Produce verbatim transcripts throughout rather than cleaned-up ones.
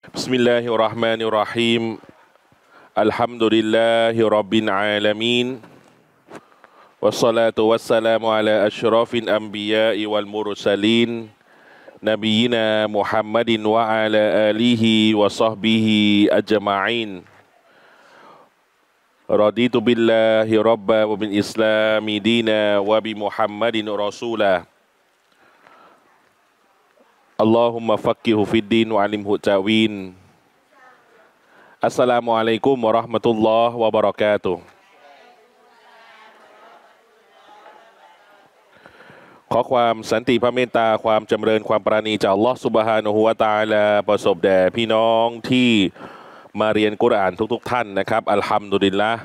بسم الله الرحمن الرحيم الحمد لله رب العالمين والصلاة والسلام على أشرف الأنبياء والمرسلين نبينا محمد وعلى آله وصحبه أجمعين رضيت بالله ربا وبالإسلام دينا وبمحمد رسولا اللهم فقهه في الدين وعلمه التأويلอัสสลามุอะลัยกุมวะเราะห์มะตุลลอฮ์วะบะเราะกาตุฮ์ขอความสันติพระเมตตาความจำเริญความปราณีจากอัลลอฮ์ซุบฮานะฮูวะตะอาลาประสบแด่พี่น้องที่มาเรียนกุรอานทุกๆท่านนะครับอัลฮัมดุลิลละห์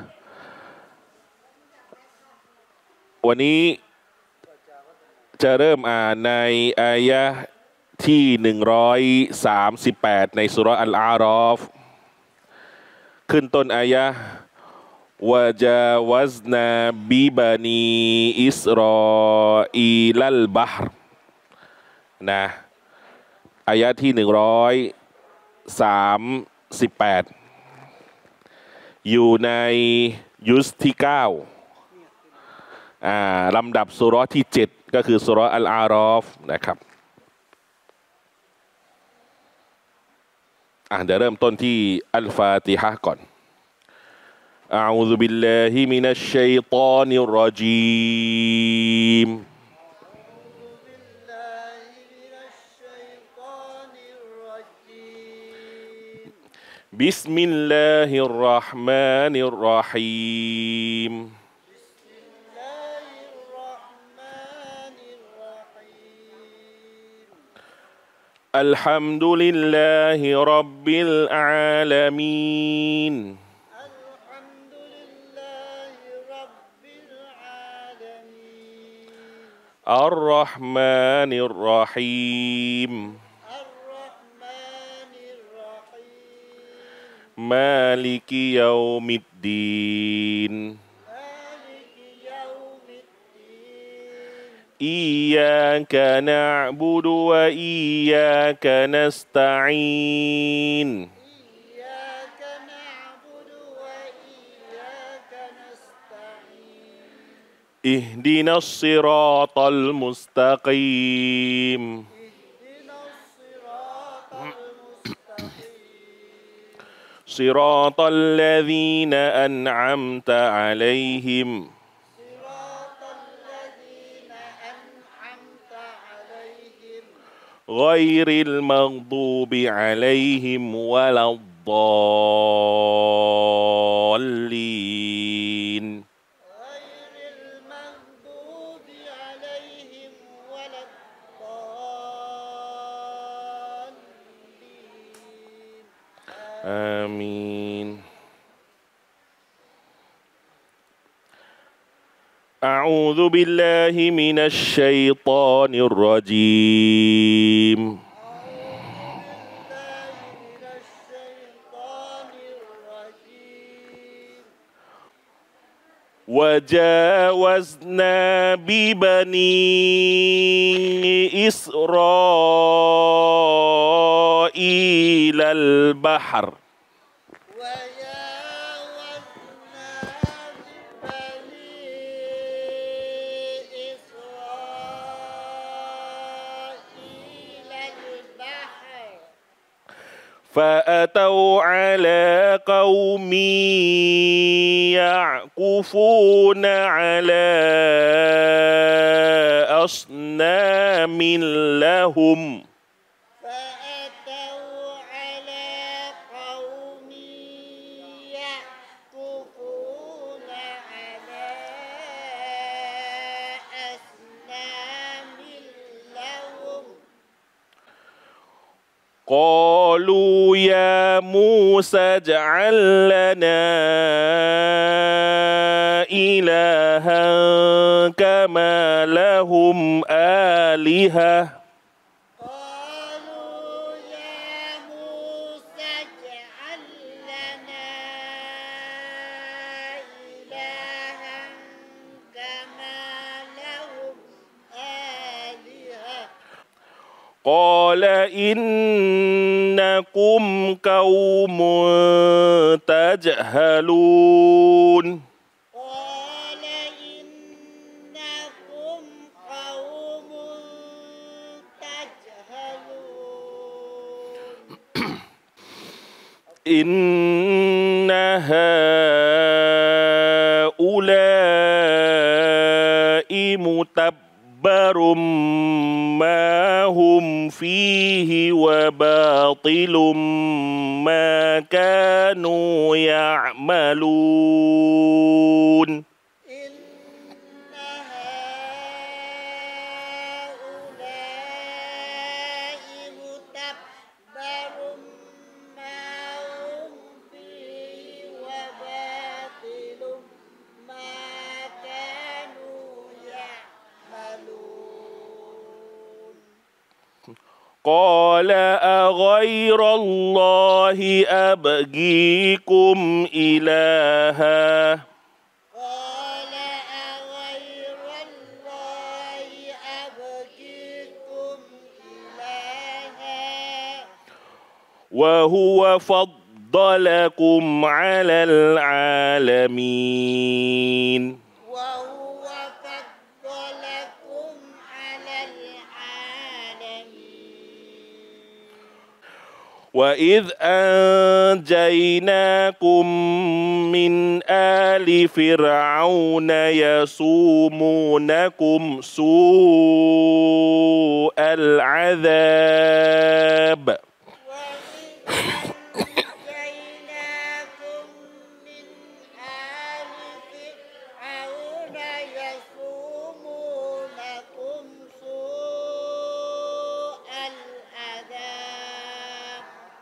วันนี้จะเริ่มอ่านในอายะห์ที่หนึ่งร้อยสามสิบแปดในซูเราะห์อัลอาราฟขึ้นต้นอายะห์วะจาวะซนาบิบานีอิสรออีลัลบะฮรนะอายะห์ที่หนึ่งร้อยสามสิบแปดอยู่ในยุสที่เก้าอ่าลำดับซูเราะห์ที่เจ็ดก็คือซูเราะห์อัลอาราฟนะครับอ่ะเดี๋ยวเริ่มต้นที่อัลฟาติฮะห์ก่อนأعوذ بالله من الشيطان الرجيم بسم الله الرحمن الرحيم الحمد لله رب العالمين الرحمن الرحيم مالك يوم الدين إياك نعبد وإياك نستعين اهدنا الصراط المستقيم صراط الذين أنعمت عليهم غير المغضوب عليهم ولا الضالين آمين أعوذ بالله من الشيطان الرجيم وجاوزنا ببني إسرائيل البحر فأتوا على قوم يعكفون على أصنام لهم قالوا يا موسى اجعل لنا إلها كما لهم آلهة قال إنكم قوم تجهلون قال إنكم قوم تجهلون إن هؤلاء متبر ما هم فيه وباطل ما كانوا يعملون إن هؤلاء متبر ما هم فيه وباطل ما كانوا يعملون قال أغير الله أبغيكم إلها قال أغير الله أبغيكم إلها وهو فضلكم على العالمين وهو فضلكم على العالمين وإذ أنجيناكم من آل فرعون يسومونكم سوء العذاب وإذ أنجيناكم من آل فرعون يسومونكم سوء العذاب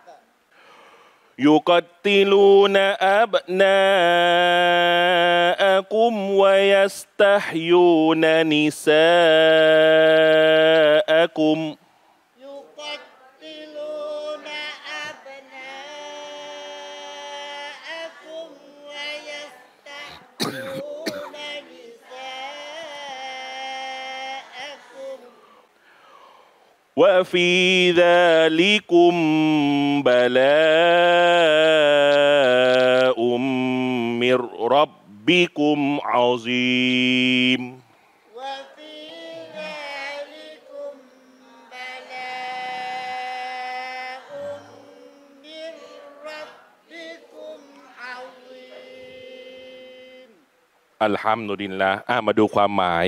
يقتلون أبناءكم ويستحيون نساءكم يقتلون أبناءكم ويستحيون نساءكم وفي ذلكم بلاء من ربكم عظيم وفي ذلكم بلاء من ربكم عظيم อัลฮัมดุลิลละห์อ่ะมาดูความหมาย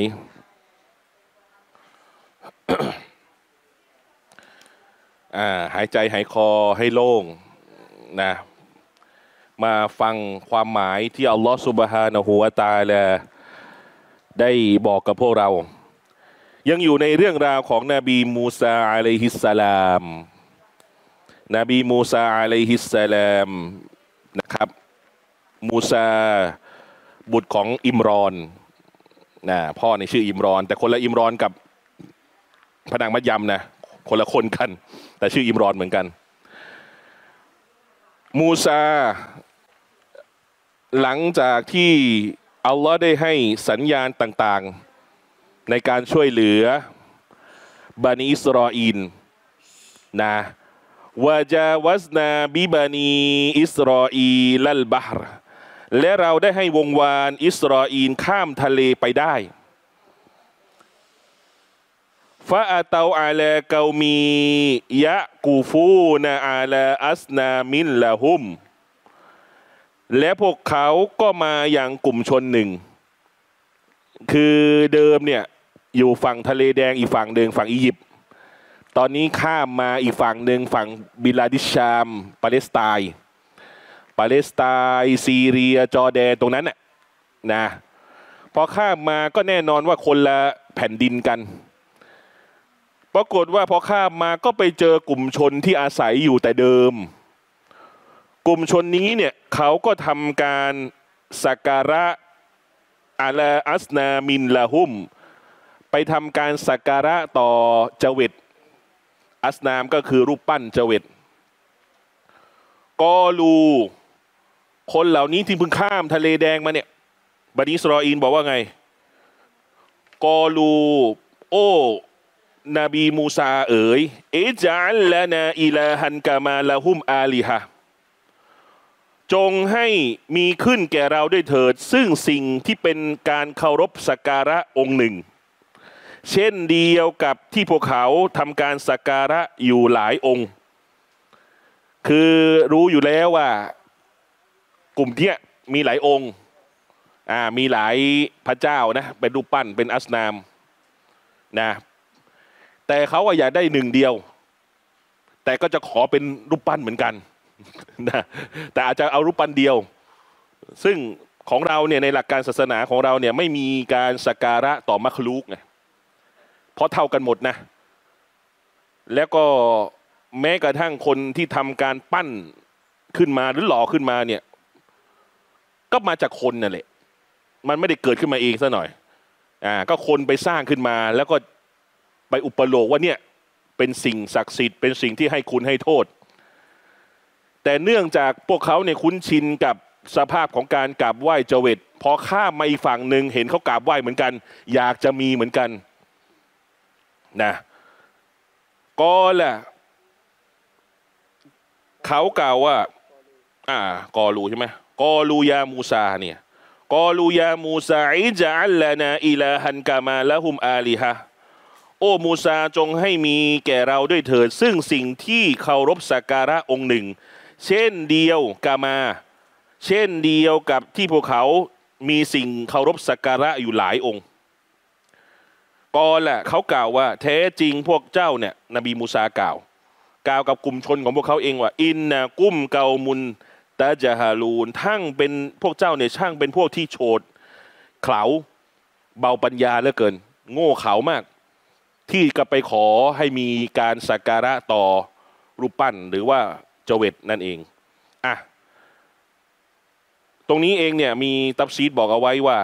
อ่าหายใจหายคอให้โล่งนะมาฟังความหมายที่อัลลอฮฺซุบฮานะฮูวะตะอาลาได้บอกกับพวกเรา ยังอยู่ในเรื่องราวของนบีมูซาอะลัยฮิสสลามนบีมูซาอะลัยฮิสสลามนะครับมูซาบุตรของอิมรอนนะพ่อในชื่ออิมรอนแต่คนละอิมรอนกับพระนางมัดยำนะคนละคนกันแต่ชื่ออิมรอนเหมือนกันมูซาหลังจากที่อัลลอฮ์ได้ให้สัญญาณต่างๆในการช่วยเหลือบันิอิสราอีลนะวะจาวัสนาบิบันีอิสราอีลัลบะฮร์และเราได้ให้วงวานอิสราอีลข้ามทะเลไปได้ฟาอัตเอาอาลาเกามียะกูฟูนาอาลาอัสนามินละฮุมและพวกเขาก็มาอย่างกลุ่มชนหนึ่งคือเดิมเนี่ยอยู่ฝั่งทะเลแดงอีกฝั่งหนึ่งฝั่งอียิปต์ตอนนี้ข้ามมาอีกฝั่งหนึ่งฝั่งบิลาดิชชามปาเลสไตน์ปาเลสไตน์ซีเรียจอร์แดนตรงนั้นน่ะนะพอข้ามมาก็แน่นอนว่าคนละแผ่นดินกันปรากฏว่าพอข้ามมาก็ไปเจอกลุ่มชนที่อาศัยอยู่แต่เดิมกลุ่มชนนี้เนี่ยเขาก็ทำการสักการะอาลาอัสนามินละหุมไปทำการสักการะต่อเจวิตอัสนามก็คือรูปปั้นเจวิตกอลูคนเหล่านี้ที่เพิ่งข้ามทะเลแดงมาเนี่ยบันิอิสราอีลบอกว่าไงกอลูโอ้นบีมูซาเอ๋ยอิจัลลานาอิลาฮันกามาลาฮุมอาลิฮะจงให้มีขึ้นแก่เราด้วยเถิดซึ่งสิ่งที่เป็นการเคารพสักการะองค์หนึ่งเช่นเดียวกับที่พวกเขาทำการสักการะอยู่หลายองค์ คือรู้อยู่แล้วว่ากลุ่มเนี้ยมีหลายองค์อ่ามีหลายพระเจ้านะเป็นรูปปั้นเป็นอัสนามนะแต่เขาอยากได้หนึ่งเดียวแต่ก็จะขอเป็นรูปปั้นเหมือนกันนะแต่อาจจะเอารูปปั้นเดียวซึ่งของเราเนี่ยในหลักการศาสนาของเราเนี่ยไม่มีการสักการะต่อมัคลูกไงเพราะเท่ากันหมดนะแล้วก็แม้กระทั่งคนที่ทำการปั้นขึ้นมาหรือหล่อขึ้นมาเนี่ยก็มาจากคนนั่นแหละมันไม่ได้เกิดขึ้นมาเองซะหน่อยอ่าก็คนไปสร้างขึ้นมาแล้วก็ไปอุปโลกว่าเนี่ยเป็นสิ่งศักดิ์สิทธิ์เป็นสิ่งที่ให้คุณให้โทษแต่เนื่องจากพวกเขาเนี่ยคุ้นชินกับสภาพของการกราบไหว้เจเวตพอข้ามมาอีกฝั่งหนึ่งเห็นเขากราบไหว้เหมือนกันอยากจะมีเหมือนกันนะก็แหละเขากล่าวว่าอ่ากอลูใช่ไหมกอลูยามูซาเนี่ยกอลูยามูซาอิจัลลานาอิลาฮันกามาละฮุมอาลิฮะโอ้มูซาจงให้มีแก่เราด้วยเถิดซึ่งสิ่งที่เคารพสักการะองค์หนึ่งเช่นเดียวกามาเช่นเดียวกับที่พวกเขามีสิ่งเคารพสักการะอยู่หลายองค์ก็แหละเขากล่าวว่าแท้จริงพวกเจ้าเนี่ยนบีมูซากล่าวกล่าวกับกลุ่มชนของพวกเขาเองว่าอินนะกุ้มเกามุนตาจาฮาลูนทั้งเป็นพวกเจ้าเนี่ยช่างเป็นพวกที่โฉดเขลาเบาปัญญาเหลือเกินโง่เขลามากที่ก็ไปขอให้มีการสักการะต่อรูปปั้นหรือว่าเจเวตนั่นเองอ่ะตรงนี้เองเนี่ยมีตัฟซีรบอกเอาไว้ว่า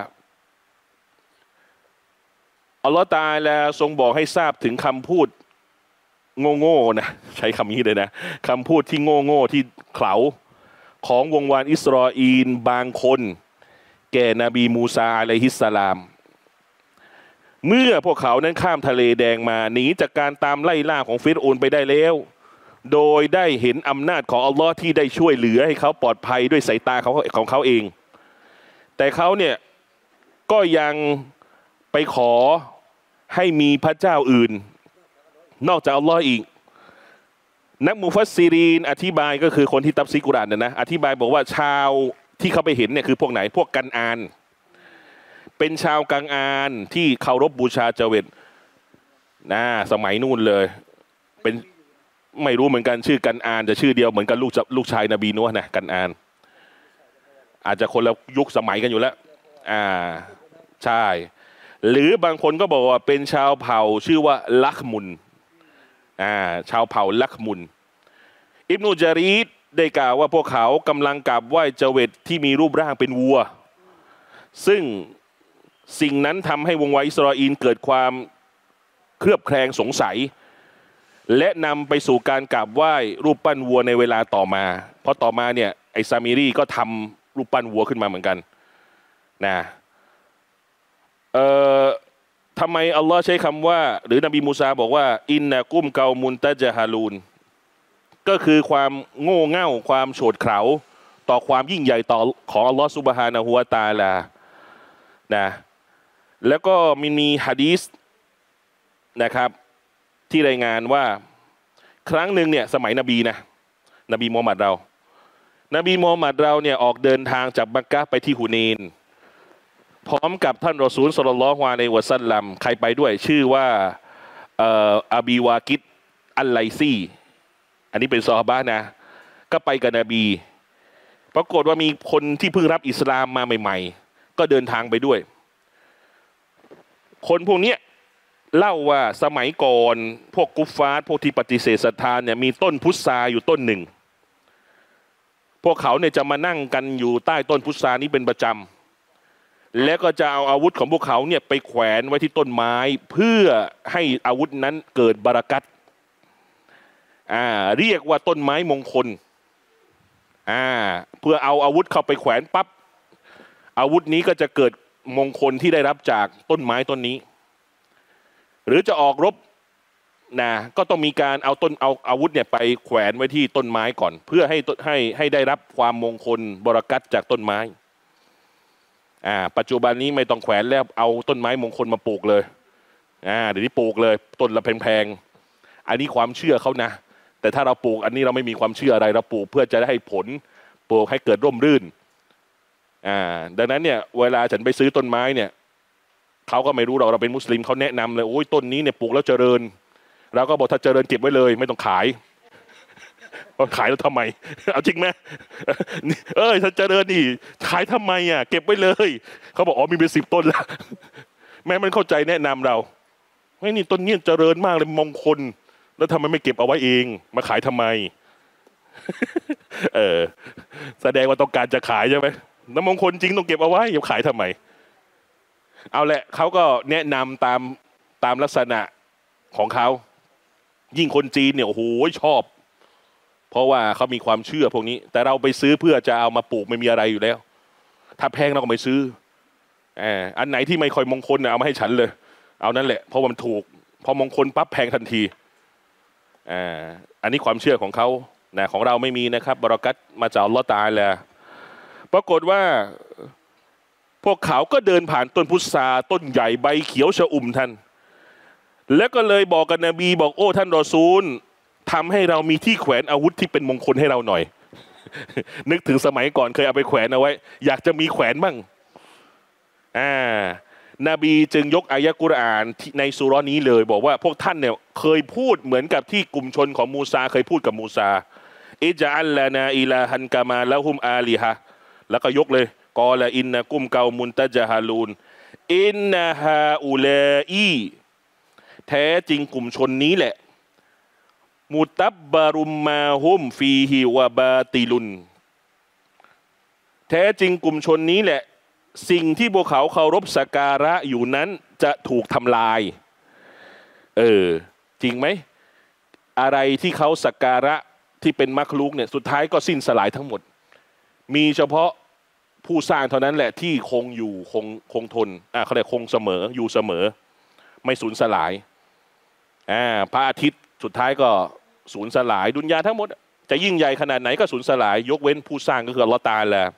อัลลอฮฺตะอาลาทรงบอกให้ทราบถึงคำพูดโง่ๆนะใช้คำนี้เลยนะคำพูดที่โง่ๆที่เขลาของวงวานอิสราเอลบางคนแก่นบีมูซาอะลัยฮิสสลามเมื่อพวกเขานั้นข้ามทะเลแดงมาหนีจากการตามไล่ล่าของฟิรเอาน์ไปได้แล้วโดยได้เห็นอำนาจของอัลลอฮ์ที่ได้ช่วยเหลือให้เขาปลอดภัยด้วยสายตาของของเขาเองแต่เขาเนี่ยก็ยังไปขอให้มีพระเจ้าอื่นนอกจากอัลลอฮ์อีกนักมุฟัสซิรีนอธิบายก็คือคนที่ตัฟซีรกุรอานเนี่ยนะอธิบายบอกว่าชาวที่เขาไปเห็นเนี่ยคือพวกไหนพวกกันอานเป็นชาวกังอานที่เคารพบูชาเจเวตนะสมัยนู่นเลยเป็นไม่รู้เหมือนกันชื่อกันอานจะชื่อเดียวเหมือนกันลูกลูกชายนบีนัวนะกันอานอาจจะคนละยุคสมัยกันอยู่แล้วอ่าใช่หรือบางคนก็บอกว่าเป็นชาวเผ่าชื่อว่าลักมุนอ่าชาวเผ่าลักมุนอิบนุจารีดได้กล่าวว่าพวกเขากำลังกราบไหว้เจเวตที่มีรูปร่างเป็นวัวซึ่งสิ่งนั้นทำให้วงวานอิสราเอลเกิดความเครือบแคลงสงสัยและนำไปสู่การกราบไหว้รูปปั้นวัวในเวลาต่อมาเพราะต่อมาเนี่ยไอ้ซามิรีก็ทำรูปปั้นวัวขึ้นมาเหมือนกันนะเอ่อทำไมอัลลอฮ์ใช้คำว่าหรือนบีมูซาบอกว่าอินนะกุ้มเกามุนตะจาฮาลูนก็คือความโง่เง่าความโฉดเขลาต่อความยิ่งใหญ่ต่อของอัลลอฮ์ซุบฮานะฮูวะตะอาลานะแล้วก็มีมีหะดีษนะครับที่รายงานว่าครั้งหนึ่งเนี่ยสมัยนบีนะนบีมูฮัมหมัดเรานบีมูฮัมหมัดเราเนี่ยออกเดินทางจากมักกะฮ์ไปที่ฮุเนนพร้อมกับท่านรอซูลศ็อลลัลลอฮุอะลัยฮิวะซัลลัมใครไปด้วยชื่อว่าเอ่ออบีวากิดอัลไลซีอันนี้เป็นซอฮาบะห์นะก็ไปกับนบีปรากฏว่ามีคนที่เพิ่งรับอิสลามมาใหม่ๆก็เดินทางไปด้วยคนพวกนี้เล่าว่าสมัยก่อนพวกกุฟฟาร์พวกที่ปฏิเสธศรัทธาเนี่ยมีต้นพุทราอยู่ต้นหนึ่งพวกเขาเนี่ยจะมานั่งกันอยู่ใต้ต้นพุทรานี้เป็นประจำแล้วก็จะเอาอาวุธของพวกเขาเนี่ยไปแขวนไว้ที่ต้นไม้เพื่อให้อาวุธนั้นเกิดบารักัตอ่าเรียกว่าต้นไม้มงคลอ่าเพื่อเอาอาวุธเข้าไปแขวนปั๊บอาวุธนี้ก็จะเกิดมงคลที่ได้รับจากต้นไม้ต้นนี้หรือจะออกรบนะก็ต้องมีการเอาต้นเอาอาวุธเนี่ยไปแขวนไว้ที่ต้นไม้ก่อน เพื่อให้ให้ให้ได้รับความมงคลบรกัตจากต้นไม้อ่าปัจจุบันนี้ไม่ต้องแขวนแล้วเอาต้นไม้มงคลมาปลูกเลยอ่าเดี๋ยวนี้ปลูกเลยต้นละแพงๆอันนี้ความเชื่อเขานะแต่ถ้าเราปลูกอันนี้เราไม่มีความเชื่ออะไรเราปลูกเพื่อจะได้ให้ผลปลูกให้เกิดร่มรื่นอ่าดังนั้นเนี่ยเวลาฉันไปซื้อต้นไม้เนี่ยเขาก็ไม่รู้หรอกเราเป็นมุสลิมเขาแนะนำเลยโอ้ยต้นนี้เนี่ยปลูกแล้วเจริญเราก็บอกถ้าเจริญเก็บไว้เลยไม่ต้องขายขายแล้วทำไมเอาจริงไหมเออถ้าเจริญนี่ขายทำไมอ่ะเก็บไว้เลยเขาบอกอ๋อมีเป็นสิบต้นแล้วแม่มันเข้าใจแนะนำเราไม่นี่ต้นนี้เจริญมากเลยมงคลแล้วทำไมไม่เก็บเอาไว้เองมาขายทำไมเออแสดงว่าต้องการจะขายใช่ไหมน้ำมงคลจริงต้องเก็บเอาไว้อย่าขายทำไมเอาแหละเขาก็แนะนำตามตามลักษณะของเขายิ่งคนจีนเนี่ยโอ้โหชอบเพราะว่าเขามีความเชื่อพวกนี้แต่เราไปซื้อเพื่อจะเอามาปลูกไม่มีอะไรอยู่แล้วถ้าแพงเราก็ไม่ซื้ออ่าอันไหนที่ไม่ค่อยมงคลเนี่ยเอามาให้ฉันเลยเอานั่นแหละเพราะมันถูกพอมงคลปั๊บแพงทันทีอ่าอันนี้ความเชื่อของเขานะของเราไม่มีนะครับบารอกัตมาจากอัลเลาะห์ตะอาลาปรากฏว่าพวกเขาก็เดินผ่านต้นพุทราต้นใหญ่ใบเขียวชอุ่มท่านแล้วก็เลยบอกกับนบีบอกโอ้ท่านรอซูลทำให้เรามีที่แขวนอาวุธที่เป็นมงคลให้เราหน่อย นึกถึงสมัยก่อนเคยเอาไปแขวนเอาไว้อยากจะมีแขวนบ้างอ่านบีจึงยกอายะกุรอานในซูเราะห์นี้เลยบอกว่าพวกท่านเนี่ยเคยพูดเหมือนกับที่กลุ่มชนของมูซาเคยพูดกับมูซาอิจอัลลานาอิลาฮันกามาละฮุมอาลิฮะแล้วก็ยกเลยกอละอินนะกุมเกามุนตะจฮาลูนอินนะฮาอูลาอีแท้จริงกลุ่มชนนี้แหละมุตับบารุมมาฮุมฟีฮิวะบาติลุนแท้จริงกลุ่มชนนี้แหละสิ่งที่พวกเขาเคารพสักการะอยู่นั้นจะถูกทำลายเออจริงไหมอะไรที่เขาสักการะที่เป็นมักลุกเนี่ยสุดท้ายก็สิ้นสลายทั้งหมดมีเฉพาะผู้สร้างเท่านั้นแหละที่คงอยู่คงคงทนอ่าเขาเรียกคงเสมออยู่เสมอไม่สูญสลายอ่าพระอาทิตย์สุดท้ายก็สูญสลายดุนยาทั้งหมดจะยิ่งใหญ่ขนาดไหนก็สูญสลายยกเว้นผู้สร้างก็คืออัลเลาะห์ตะอาลา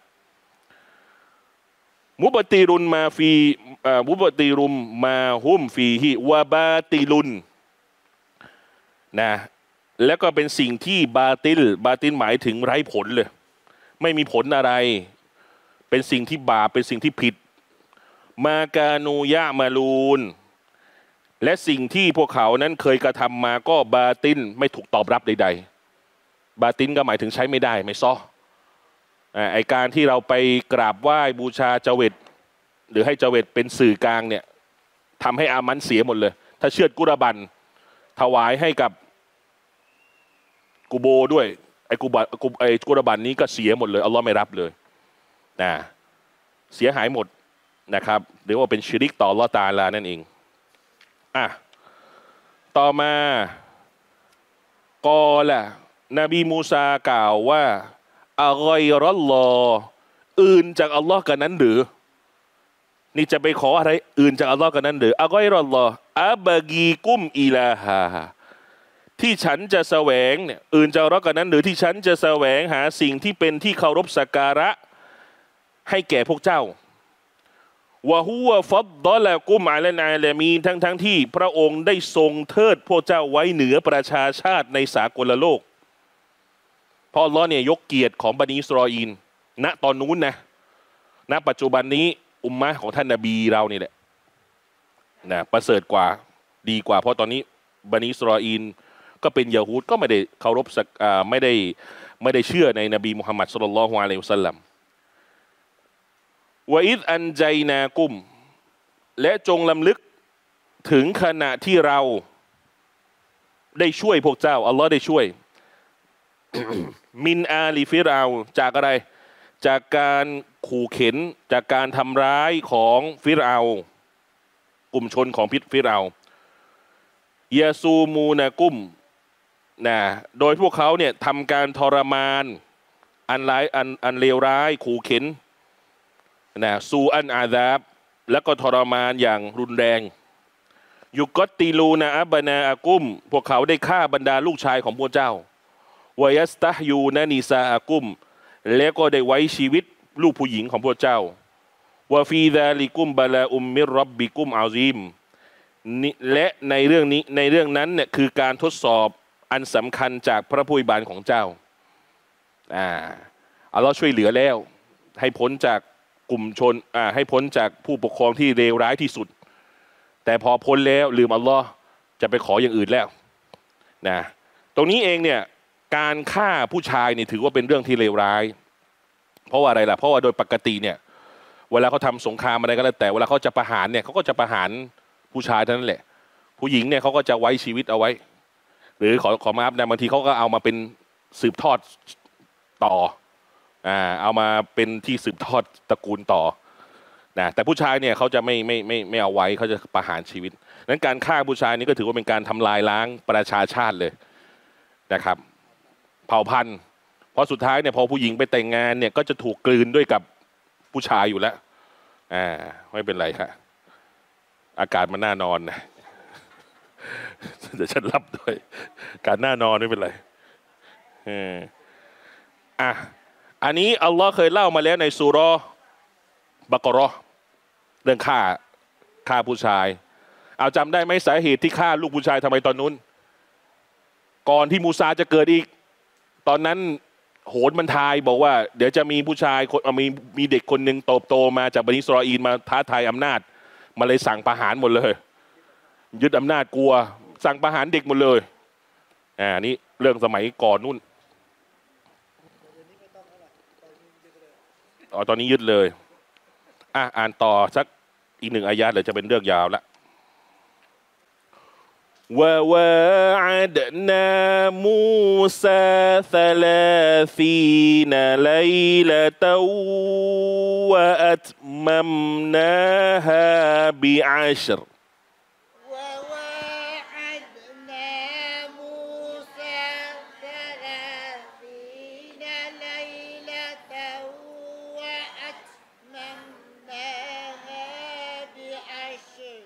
มุบติรุนมาฟีมุบติรุมมาฮุมฟีฮิวะบาติลุนนะแล้วก็เป็นสิ่งที่บาติลบาติลหมายถึงไร้ผลเลยไม่มีผลอะไรเป็นสิ่งที่บาปเป็นสิ่งที่ผิดมากานูยะมาลูนและสิ่งที่พวกเขานั้นเคยกระทำมาก็บาติลไม่ถูกตอบรับใดๆบาติลก็หมายถึงใช้ไม่ได้ไม่ซ้อไอการที่เราไปกราบไหว้บูชาเจเวตหรือให้เจเวตเป็นสื่อกลางเนี่ยทำให้อามันเสียหมดเลยถ้าเชือดกุรบันถวายให้กับกูโบด้วยไอกูบไอกุรบันนี้ก็เสียหมดเลยอัลลอฮ์ไม่รับเลยนะเสียหายหมดนะครับหรือว่าเป็นชิริกต่ออัลลอฮ์ตะอาลานั่นเองอ่ะต่อมากอละนบีมูซากล่าวว่าอะกอยรัลลอฮ์อื่นจากอัลลอฮ์กันนั้นหรือนี่จะไปขออะไรอื่นจากอัลลอฮ์กันนั้นหรืออะกอยรัลลอฮ์อับกีกุมอิลาฮาที่ฉันจะแสวงเนี่ยอื่นจากอัลลอฮ์กันนั้นหรือที่ฉันจะแสวงหาสิ่งที่เป็นที่เคารพสักการะให้แก่พวกเจ้าวะฮุวะฟัดดอละกุมอะลานาลามีนทั้งทั้งที่พระองค์ได้ทรงเทิดพวกเจ้าไว้เหนือประชาชาติในสากลโลกเพราะอัลลอฮ์เนี่ยยกเกียรติของบันิอิสราอีลณตอนนู้นนะณปัจจุบันนี้อุมมะของท่านนบีเรานี่แหละนะประเสริฐกว่าดีกว่าเพราะตอนนี้บันิอิสราอีลก็เป็นยะฮูดก็ไม่ได้เคารพสักไม่ได้ไม่ได้เชื่อในนบีมุฮัมมัดศ็อลลัลลอฮุอะลัยฮิวะซัลลัมวะอิซอันใจนากุมและจงลำลึกถึงขณะที่เราได้ช่วยพวกเจ้าอัลลอฮ์ได้ช่วย มินอาลีฟิรเอาจากอะไรจากการขู่เข็นจากการทำร้ายของฟิรเอากลุ่มชนของพิษฟิรเอายาซูมูนากุมนะโดยพวกเขาเนี่ยทำการทรมานอันร้ายอันอันเลวร้ายขู่เข็นนะซูอันอาซาบแล้วก็ทรมานอย่างรุนแรงยุกติลูนาอับนาอากุมพวกเขาได้ฆ่าบรรดาลูกชายของพวกเจ้าวายัสตายูนานิซาอากุมและก็ได้ไว้ชีวิตลูกผู้หญิงของพวกเจ้าวาฟีดาลิกุมบาลาอุมมิรับบิกุมอาซิมและในเรื่องนี้ในเรื่องนั้นเนี่ยคือการทดสอบอันสำคัญจากพระผู้อวยบานของเจ้าอ่าอัลลอฮ์ช่วยเหลือแล้วให้พ้นจากกลุ่มชนอ่าให้พ้นจากผู้ปกครองที่เลวร้ายที่สุดแต่พอพ้นแล้วลืมอัลลอฮ์จะไปขออย่างอื่นแล้วนะตรงนี้เองเนี่ยการฆ่าผู้ชายนี่ถือว่าเป็นเรื่องที่เลวร้ายเพราะว่าอะไรล่ะเพราะว่าโดยปกติเนี่ยเวลาเขาทำสงครามอะไรก็แล้วแต่เวลาเขาจะประหารเนี่ยเขาก็จะประหารผู้ชายเท่านั้นแหละผู้หญิงเนี่ยเขาก็จะไว้ชีวิตเอาไว้หรือขอขอมาอัพนะบางทีเขาก็เอามาเป็นสืบทอดต่ออ่าเอามาเป็นที่สืบทอดตระกูลต่อนะแต่ผู้ชายเนี่ยเขาจะไม่ไม่ไม่ไม่เอาไว้เขาจะประหารชีวิตนั้นการฆ่าผู้ชายนี่ก็ถือว่าเป็นการทำลายล้างประชาชาติเลยนะครับเผ่าพันธุ์เพราะสุดท้ายเนี่ยพอผู้หญิงไปแต่งงานเนี่ยก็จะถูกกลืนด้วยกับผู้ชายอยู่แล้วอ่าไม่เป็นไรค่ะอากาศมันน่านอนนะเดี๋ยวฉันรับด้วยการน่านอนไม่เป็นไรเอออ่ะอันนี้อัลลอฮ์เคยเล่ามาแล้วในซูเราะห์บักเราะห์เรื่องฆ่าฆ่าผู้ชายเอาจำได้ไหมสาเหตุที่ฆ่าลูกผู้ชายทำไมตอนนู้นก่อนที่มูซาจะเกิดอีกตอนนั้นโหนมันทายบอกว่าเดี๋ยวจะมีผู้ชายคนมีมีเด็กคนหนึ่งโตโตมาจากบันิอิสราอีลมาท้าทายอำนาจมาเลยสั่งประหารหมดเลยยึดอำนาจกลัวสั่งประหารเด็กหมดเลยอ่านี่เรื่องสมัยก่อนนู่นอ๋อตอนนี้ยึดเลยอ่ะอ่านต่อสักอีกหนึ่งอายะห์เลยจะเป็นเรื่องยาวละوواعدنا موسى ثلاثين ليلة وأتممناها بعشر وواعدنا موسى ثلاثين ليلة وأتممناها بعشر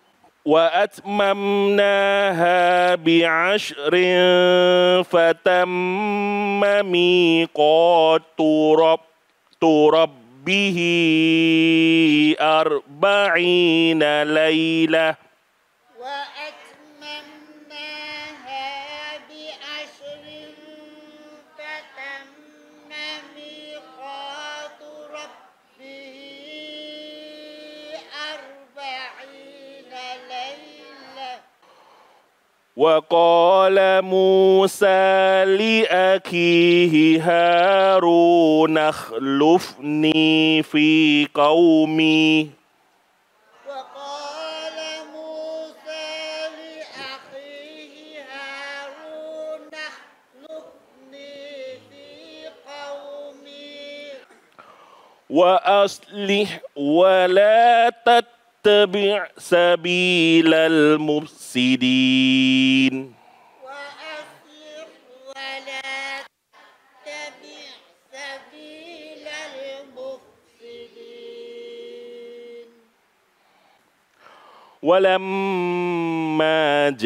وأتممناها بعشر فتم ميقات رب ربه أربعين ليلة وأتممناها بعشر فتم ميقات ربه أربعين ليلة وقال موسى لأخيه هارون اخلفني في قومي وقال موسى لأخيه هارون اخلفني في قومي وأصلح ولا تتبع سبيل المفسدين وأصلح ولا تتبع سبيل المفسدين ولما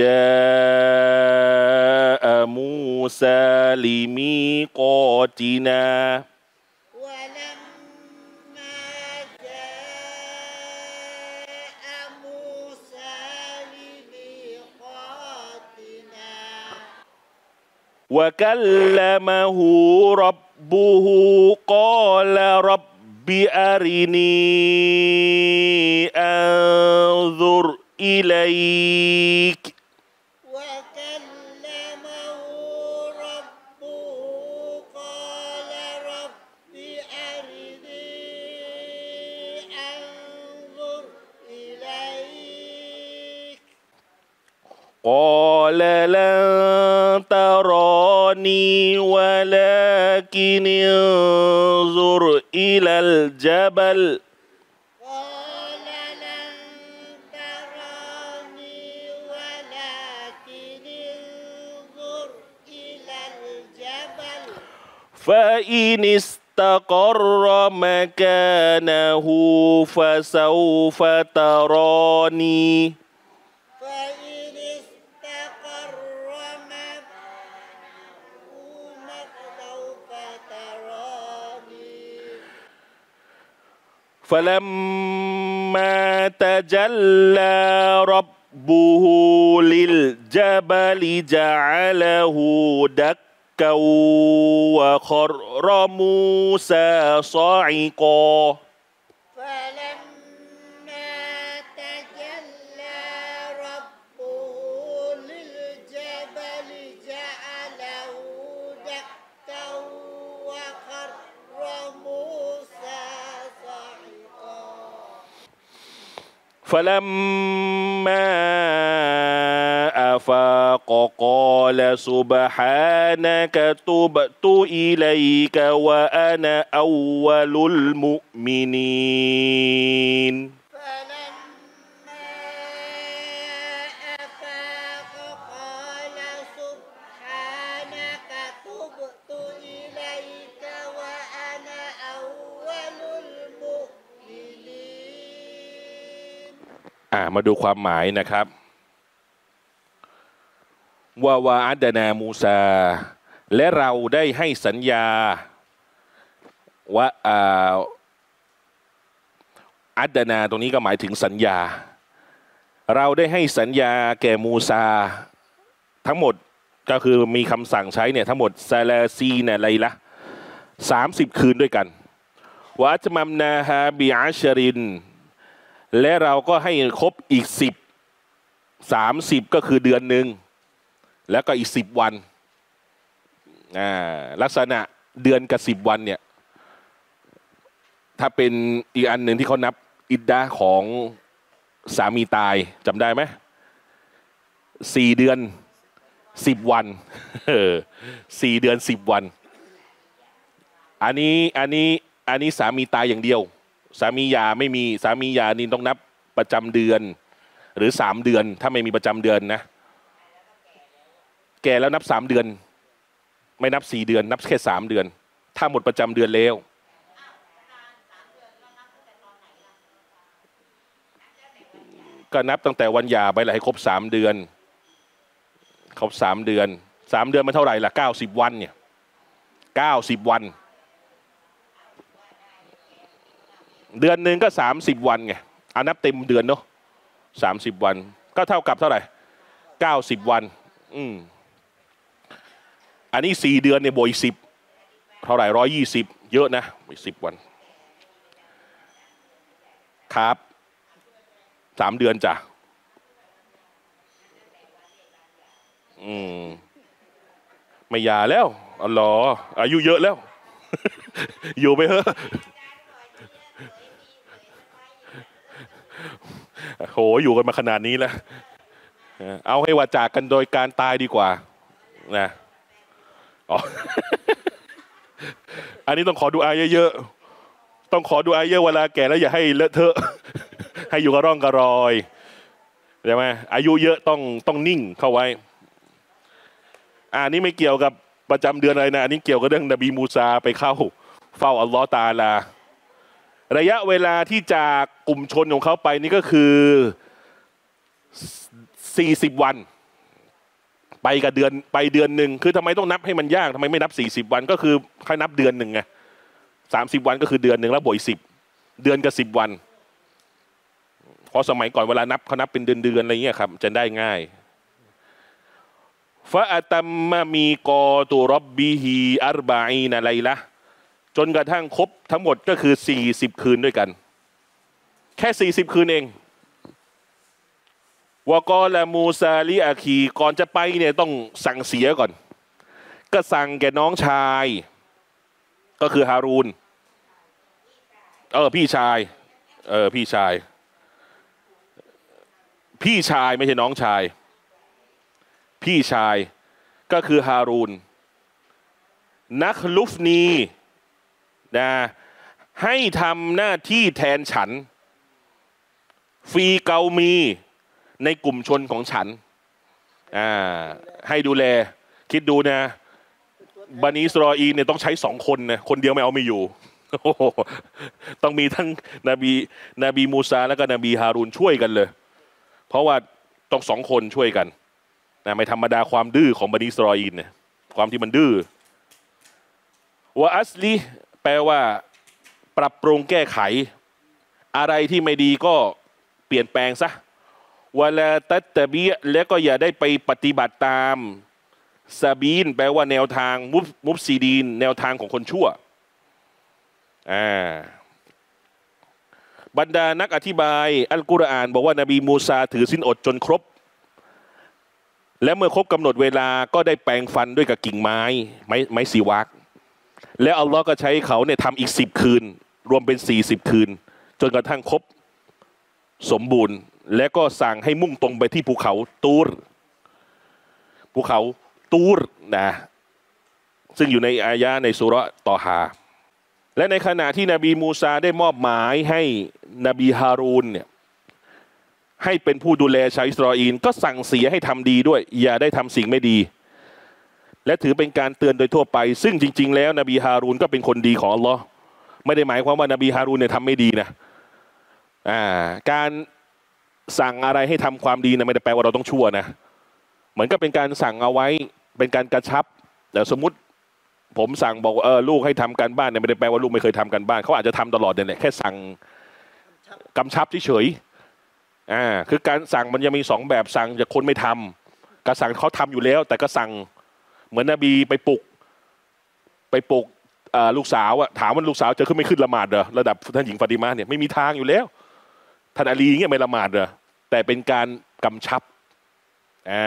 جاء موسى لميقاتنا ولما جاء موسى لميقاتنا وكلمه ربه قال رب أرني أنظر إليك وكلمه ربه قال رب أرني أنظر إليك قال لن تراني ولكن انظر إلى الجبل قال لن تراني ولكن انظر إلى الجبل فإن استقر مكانه فسوف تراني فإن فلما تجلى ربه للجبل جعله دكا وخر موسى صعقا فلما تجلى ربه للجبل جعله دكا وخر موسى صعقا فلما أفاق قال سبحانك تبت إليك وأنا أول المؤمنين فلما أفاق قال سبحانك تبت إليك وأنا أول المؤمنين อ่ามาดูความหมายนะครับว่าวาอัดนามูซาและเราได้ให้สัญญาว่าอ่าอัดนาตรงนี้ก็หมายถึงสัญญาเราได้ให้สัญญาแก่มูซาทั้งหมดก็คือมีคำสั่งใช้เนี่ยทั้งหมดซาลาซีนะไลละสามสิบคืนด้วยกันวะอัตมัมนาฮาบิอัชรินและเราก็ให้ครบอีกสิบสามสิบก็คือเดือนหนึ่งแล้วก็อีกสิบวันอ่าลักษณะเดือนกับสิบวันเนี่ยถ้าเป็นอีกอันหนึ่งที่เขานับอิดดาของสามีตายจำได้ไหมสี่เดือนสิบวันสี่เดือนสิบวันอันนี้อันนี้อันนี้สามีตายอย่างเดียวสามีหย่าไม่มีสามีหย่านี่ต้องนับประจำเดือนหรือสามเดือนถ้าไม่มีประจำเดือนนะแก่แล้วนับสามเดือนไม่นับสี่เดือนนับแค่สามเดือนถ้าหมดประจำเดือนแล้วก็นับตั้งแต่วันหย่าไปเลยให้ครบสามเดือนครบสามเดือนสามเดือนมันเท่าไหร่ล่ะเก้าสิบวันเนี่ยเก้าสิบวันเดือนหนึ่งก็สามสิบวันไงเอานับเต็มเดือนเนาะสามสิบวันก็เท่ากับเท่าไหร่เก้าสิบวันอืมอันนี้สี่เดือนเนี่ยบวกสิบเท่าไหร่ร้อยยี่สิบเยอะนะอีกสิบวันครับสามเดือนจ้ะอืมไม่หย่าแล้วอ๋อเหรออายุเยอะแล้ว อยู่ไปเถอะโหอยู่กันมาขนาดนี้แล้วเอาให้ว่าจากกันโดยการตายดีกว่านะอ๋อ อันนี้ต้องขอดูอาเยอะๆต้องขอดูอาเยอะเวลาแก่แล้วอย่าให้เลอะเทอะ ให้อยู่กับร่องกระรอยใช่ไหมอายุเยอะต้องต้องนิ่งเข้าไว้อันนี้ไม่เกี่ยวกับประจำเดือนอะไรนะอันนี้เกี่ยวกับเรื่องนบีมูซาไปเข้าเฝ้าอัลลอฮ์ตะอาลาระยะเวลาที่จากกลุ่มชนของเขาไปนี่ก็คือสี่สิบวันไปกับเดือนไปเดือนหนึ่งคือทำไมต้องนับให้มันยากทำไมไม่นับสี่สิบวันก็คือแค่นับเดือนหนึ่งไงสามสิบวันก็คือเดือนหนึ่งแล้วบวกสิบเดือนกับสิบวันเพราะสมัยก่อนเวลานับเขานับเป็นเดือนเดือนอะไรเงี้ยครับจะได้ง่ายฟะอัตัมมะมีกอตุรับบิฮีอัรบะอีนะไลละจนกระทั่งครบทั้งหมดก็คือสี่สิบคืนด้วยกันแค่สี่สิบคืนเองวะกอละมูซาลิอาคีก่อนจะไปเนี่ยต้องสั่งเสียก่อนก็สั่งแก่น้องชายก็คือฮารูนเออพี่ชายเออพี่ชายพี่ชายไม่ใช่น้องชายพี่ชายก็คือฮารูนนักลุฟนีนะให้ทำหน้าที่แทนฉันฟีเกามีในกลุ่มชนของฉันอ่าให้ดูแลคิดดูนะบันิอิสรออีลเนี่ยต้องใช้สองคนนะคนเดียวไม่เอาไม่อยู่ต้องมีทั้งนบีนบีมูซาแล้วก็นบีฮารูนช่วยกันเลยเพราะว่าต้องสองคนช่วยกันนะไม่ธรรมดาความดื้อของบันิอิสรออีลเนี่ยความที่มันดื้อวะอัสลีแปลว่าปรับปรุงแก้ไขอะไรที่ไม่ดีก็เปลี่ยนแปลงซะวะลาตัตตะบีและก็อย่าได้ไปปฏิบัติตามซาบีนแปลว่าแนวทางมุฟมุฟซีดีนแนวทางของคนชั่วอ่าบรรดานักอธิบายอัลกุรอานบอกว่านบีมูซาถือศีลอดจนครบและเมื่อครบกำหนดเวลาก็ได้แปลงฟันด้วยกับกิ่งไม้ไม้ไม้สีวักแล้วอัลลอฮ์ก็ใช้เขาเนี่ยทำอีกสิบคืนรวมเป็นสี่สิบคืนจนกระทั่งครบสมบูรณ์และก็สั่งให้มุ่งตรงไปที่ภูเขาตูรภูเขาตูรนะซึ่งอยู่ในอายะในสุเราะห์ตอฮาและในขณะที่นบีมูซาได้มอบหมายให้นบีฮารูนเนี่ยให้เป็นผู้ดูแลชาวอิสราเอลก็สั่งเสียให้ทำดีด้วยอย่าได้ทำสิ่งไม่ดีและถือเป็นการเตือนโดยทั่วไปซึ่งจริงๆแล้วนบีฮารูนก็เป็นคนดีของอัลลอฮ์ไม่ได้หมายความว่านบีฮารูนเนี่ยทำไม่ดีนะอ่าการสั่งอะไรให้ทำความดีนะไม่ได้แปลว่าเราต้องชั่วนะเหมือนกับเป็นการสั่งเอาไว้เป็นการกระชับแต่สมมุติผมสั่งบอกเออลูกให้ทำการบ้านเนี่ยไม่ได้แปลว่าลูกไม่เคยทำการบ้านเขาอาจจะทำตลอดเนี่ยแหละแค่สั่งกำชับเฉยๆอ่าคือการสั่งมันยังมีสองแบบสั่งจากคนไม่ทำกับสั่งเขาทำอยู่แล้วแต่ก็สั่งเหมือนนบีไปปลุกไปปลุกลูกสาวอะถามว่าลูกสาวจะขึ้นไม่ขึ้นละหมาดเหรอระดับท่านหญิงฟาติมาเนี่ยไม่มีทางอยู่แล้วท่านอาลีเงี้ยไม่ละหมาดเหรอแต่เป็นการกำชับอ่า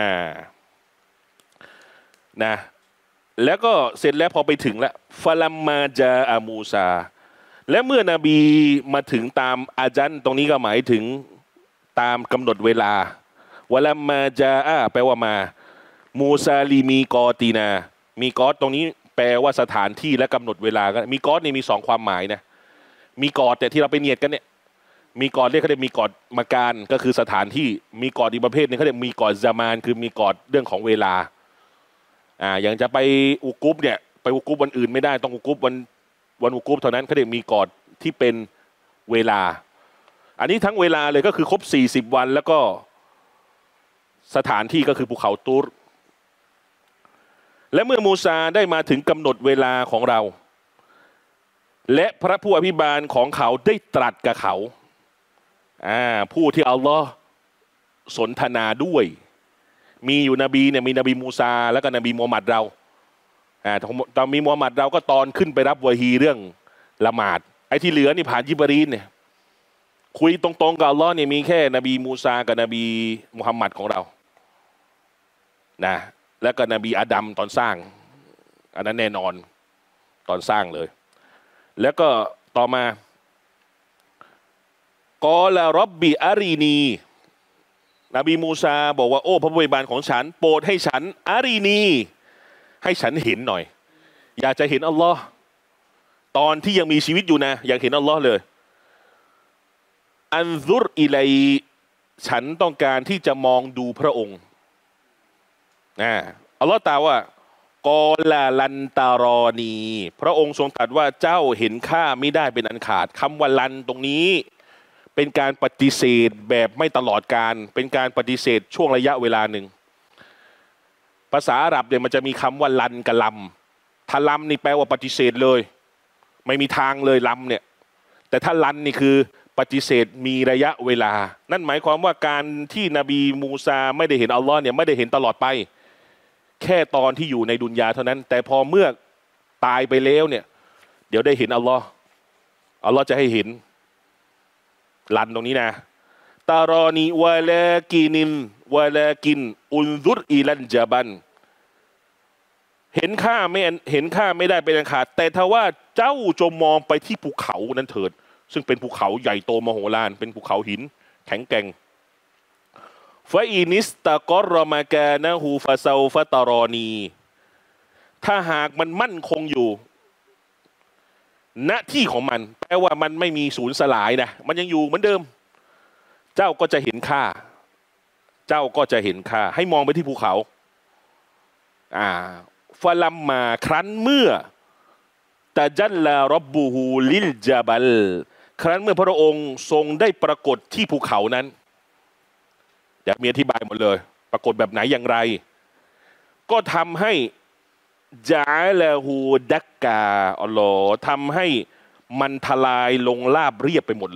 นะแล้วก็เสร็จแล้วพอไปถึงแล้วฟาลัมมาจาอามูซาและเมื่อนบีมาถึงตามอาจันตรงนี้ก็หมายถึงตามกำหนดเวลาวะลัมมาจาอาแปลว่ามามูซาลีมีกอตีนามีกอตตรงนี้แปลว่าสถานที่และกำหนดเวลาก็มีกอตนี่มีสองความหมายนะมีกอดแต่ที่เราไปเนียดกันเนี่ยมีกอดเรียกเขาเรียกมีกอดมาการก็คือสถานที่มีกอดอีกประเภทนึงเขาเรียกมีกอดซามานคือมีกอดเรื่องของเวลาอ่าอย่างจะไปอุกุบเนี่ยไปอุกุบวันอื่นไม่ได้ต้องอุกุบวันวันอุกุบเท่านั้นเขาเรียกมีกอดที่เป็นเวลาอันนี้ทั้งเวลาเลยก็คือครบสี่สิบวันแล้วก็สถานที่ก็คือภูเขาตูรและเมื่อมูซาได้มาถึงกำหนดเวลาของเราและพระผู้อภิบาลของเขาได้ตรัสกับเขาอ่าผู้ที่อัลลอฮ์สนทนาด้วยมีอยู่นบีเนี่ยมีนบีมูซาแล้วก็นบีมูฮัมหมัดเราอ่าตอนมีมูฮัมหมัดเราก็ตอนขึ้นไปรับวะฮีเรื่องละหมาดไอ้ที่เหลือนี่ผ่านยิบรีนเนี่ยคุยตรงๆกับอัลลอฮ์เนี่ยมีแค่นบีมูซากับนบีมุฮัมมัดของเรานะแล้วก็นบีอาดัมตอนสร้างอันนั้นแน่นอนตอนสร้างเลยแล้วก็ต่อมากอลาร็อบบีอารีนีนบีมูซาบอกว่าโอ้พระผู้อภิบาลของฉันโปรดให้ฉันอารีนีให้ฉันเห็นหน่อยอยากจะเห็นอัลลอฮ์ตอนที่ยังมีชีวิตอยู่นะอยากเห็นอัลลอฮ์เลยอันซุรอิไลฉันต้องการที่จะมองดูพระองค์อ่าอัลลอฮ์ตรัสว่ากอลาลันตารอนีพระองค์ทรงตรัสว่าเจ้าเห็นข้าไม่ได้เป็นอันขาดคำว่าลันตรงนี้เป็นการปฏิเสธแบบไม่ตลอดการเป็นการปฏิเสธช่วงระยะเวลาหนึ่งภาษาอาหรับเนี่ยมันจะมีคำว่าลันกับลำถ้าลำนี่แปลว่าปฏิเสธเลยไม่มีทางเลยลำเนี่ยแต่ถ้าลันนี่คือปฏิเสธมีระยะเวลานั่นหมายความว่าการที่นบีมูซาไม่ได้เห็นอัลลอฮ์เนี่ยไม่ได้เห็นตลอดไปแค่ตอนที่อยู่ในดุนยาเท่านั้นแต่พอเมื่อตายไปแล้วเนี่ยเดี๋ยวได้เห็นอัลลอฮ์อัลลอฮ์จะให้เห็นลันตรงนี้นะตารอนีวะลากินินวะลากินอุนซุรอิลันจาบันเห็นข้าไม่เห็นข้าไม่ได้เป็นอันขาดแต่ถ้าว่าเจ้าจงมองไปที่ภูเขานั้นเถิดซึ่งเป็นภูเขาใหญ่โตมโหฬารเป็นภูเขาหินแข็งแกร่งฟาอินิสตะกอรมากานะฮูฟาซาฟะตารอนีถ้าหากมันมั่นคงอยู่ณที่ของมันแปลว่ามันไม่มีสูญสลายนะมันยังอยู่เหมือนเดิมเจ้าก็จะเห็นข้าเจ้าก็จะเห็นข้าให้มองไปที่ภูเขาอ่าฟาลัมมาครั้นเมื่อตะจัลลารบบูฮูลิลจาบัลครั้นเมื่อพระองค์ทรงได้ปรากฏที่ภูเขานั้นอยากมีอธิบายหมดเลยปรากฏแบบไหนอย่างไรก็ทำให้จาลาฮูดักกาอัลลอฮ์ทำให้มันทลายลงราบเรียบไปหมดเลย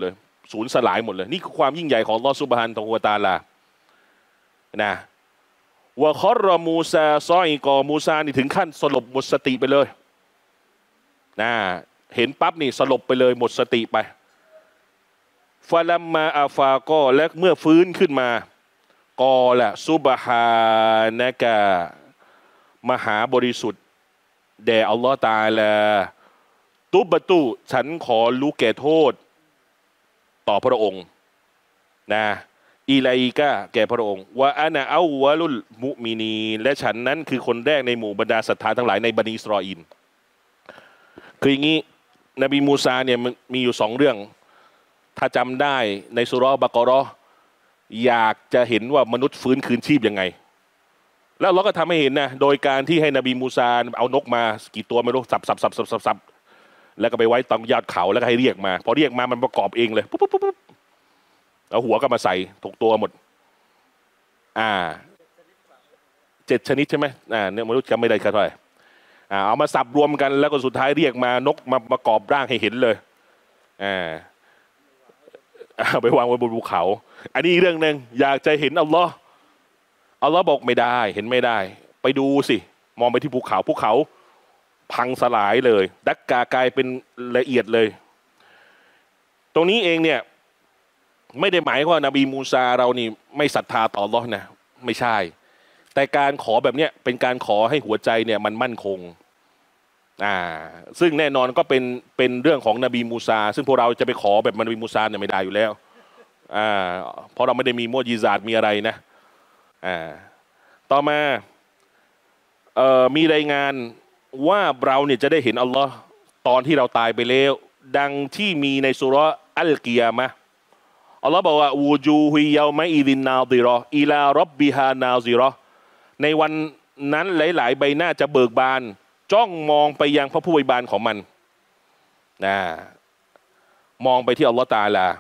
สูญสลายหมดเลยนี่คือความยิ่งใหญ่ของอัลลอฮฺซุบฮานะฮูวะตะอาลานะวะคอรรมูซาซอยกอมูซานี่ถึงขั้นสลบหมดสติไปเลยนะเห็นปั๊บนี่สลบไปเลยหมดสติไปฟาลัมมาอาฟาก็และเมื่อฟื้นขึ้นมากอละซุบฮานะกะมหาบริสุทธิ์แด่อัลลอฮฺตะอาลาตุบตุฉันขอรู้แก่โทษต่อพระองค์นะอิไลกะแก่พระองค์ว่าอานะเอาวะลุลมุมินีและฉันนั้นคือคนแรกในหมู่บรรดาศรัทธาทั้งหลายในบันิอิสราอีลคืออย่างนี้นบีมูซาเนี่ยมีอยู่สองเรื่องถ้าจำได้ในสุเราะห์บะเกาะเราะห์อยากจะเห็นว่ามนุษย์ฟื้นคืนชีพยังไงแล้วเราก็ทำให้เห็นนะโดยการที่ให้นบีมูซาเอานกมากี่ตัวไม่รู้สับสับสับสับสับสับแล้วก็ไปไว้ตรงยอดเขาแล้วก็ให้เรียกมาพอเรียกมามันประกอบเองเลยปุ๊บปุ๊บปุ๊บเอาหัวก็มาใส่ถูกตัวหมดอ่าเจ็ดชนิดใช่ไหมอ่าเนี่ยมนุษย์จำไม่ได้เท่าไหร่อ่าเอามาสับรวมกันแล้วก็สุดท้ายเรียกมานกมาประกอบร่างให้เห็นเลยอ่าเอาไปวางไว้บนภูเขาอันนี้เรื่องหนึ่งอยากจะเห็นอัลลอฮ์อัลลอฮ์บอกไม่ได้เห็นไม่ได้ไปดูสิมองไปที่ภูเขาภูเขาพังสลายเลยดักกากลายเป็นละเอียดเลยตรงนี้เองเนี่ยไม่ได้หมายว่านบีมูซาเรานี่ไม่ศรัทธาต่ออัลลอฮ์นะไม่ใช่แต่การขอแบบเนี้ยเป็นการขอให้หัวใจเนี่ยมันมั่นคงอ่าซึ่งแน่นอนก็เป็นเป็นเรื่องของนบีมูซาซึ่งพวกเราจะไปขอแบบนบีมูซาเนี่ยไม่ได้อยู่แล้วอ่าเพราะเราไม่ได้มีมุอ์ญิซาตมีอะไรนะอ่าต่อมาเอ่อมีรายงานว่าเราเนี่ยจะได้เห็นอัลลอฮ์ตอนที่เราตายไปแล้วดังที่มีในสุเราะห์อัลกิยามะห์อัลลอฮ์บอกว่าวูจูฮิยามัยอิดินนาซิเราะห์อิลาร็อบบิฮานาซิเราะห์ในวันนั้นหลายๆใบหน้าจะเบิกบานจ้องมองไปยังพระผู้อวยบานของมันนะมองไปที่อัลลอฮ์ตะอาลา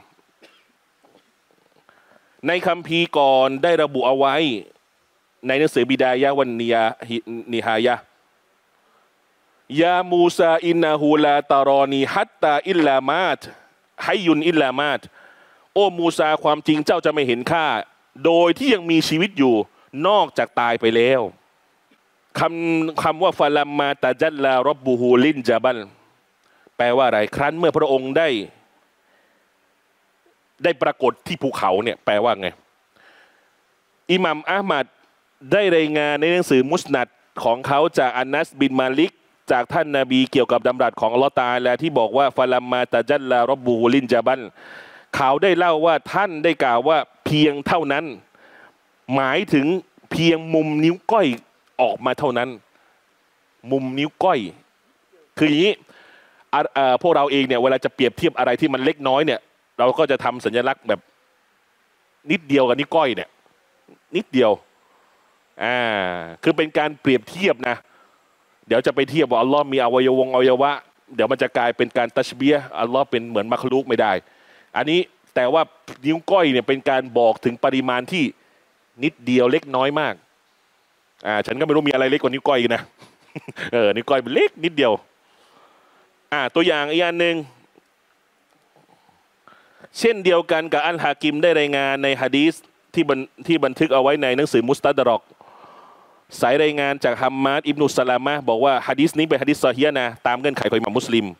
ในคัมภีร์ก่อนได้ระบุเอาไว้ในหนังสือบิดายะวันนิยานิฮายะยามูซาอินนาฮูลาตารอนีฮัตตาอิลลามาตฮัยยุนอิลลามาตโอ้มูซาความจริงเจ้าจะไม่เห็นข้าโดยที่ยังมีชีวิตอยู่นอกจากตายไปแล้วคำคำว่าฟาลัมมาตะจัลลารบบูฮูลินจาบัลแปลว่าอะไรครั้นเมื่อพระองค์ได้ได้ปรากฏที่ภูเขาเนี่ยแปลว่าไงอิหมัมอะห์มัดได้รายงานในหนังสือมุสนัดของเขาจากอานัสบินมาลิกจากท่านนบีเกี่ยวกับดำรัสของอัลลอฮ์ตะอาลาที่บอกว่าฟาลัมมาตะจัลลารบบูฮูลินจาบัลเขาได้เล่าว่าท่านได้กล่าวว่าเพียงเท่านั้นหมายถึงเพียงมุมนิ้วก้อยออกมาเท่านั้นมุมนิ้วก้อยคืออย่างนี้พวกเราเองเนี่ยเวลาจะเปรียบเทียบอะไรที่มันเล็กน้อยเนี่ยเราก็จะทำสัญลักษณ์แบบนิดเดียวกับนิ้วก้อยเนี่ยนิดเดียวอ่าคือเป็นการเปรียบเทียบนะเดี๋ยวจะไปเทียบว่าอัลลอฮ์มีอวัยวงอวัยวะเดี๋ยวมันจะกลายเป็นการตัชบียะห์อัลลอฮ์เป็นเหมือนมักลุกไม่ได้อันนี้แต่ว่านิ้วก้อยเนี่ยเป็นการบอกถึงปริมาณที่นิดเดียวเล็กน้อยมากอ่าฉันก็ไม่รู้มีอะไรเล็กกว่านิ้วก้อยนะเออนิ้วก้อยเป็นเล็กนิดเดียวอ่าตัวอย่างอีกอันหนึ่งเช่นเดียวกันกับอัลฮากิมได้รายงานในหะดีษที่บันที่บันทึกเอาไว้ในหนังสือมุสตัดรอกสายรายงานจากฮัมมัดอิบนุสลามะห์บอกว่าหะดีษนี้เป็นหะดีษซอฮีฮ์นะตามเงื่อนไขของอิหม่ามมุสลิม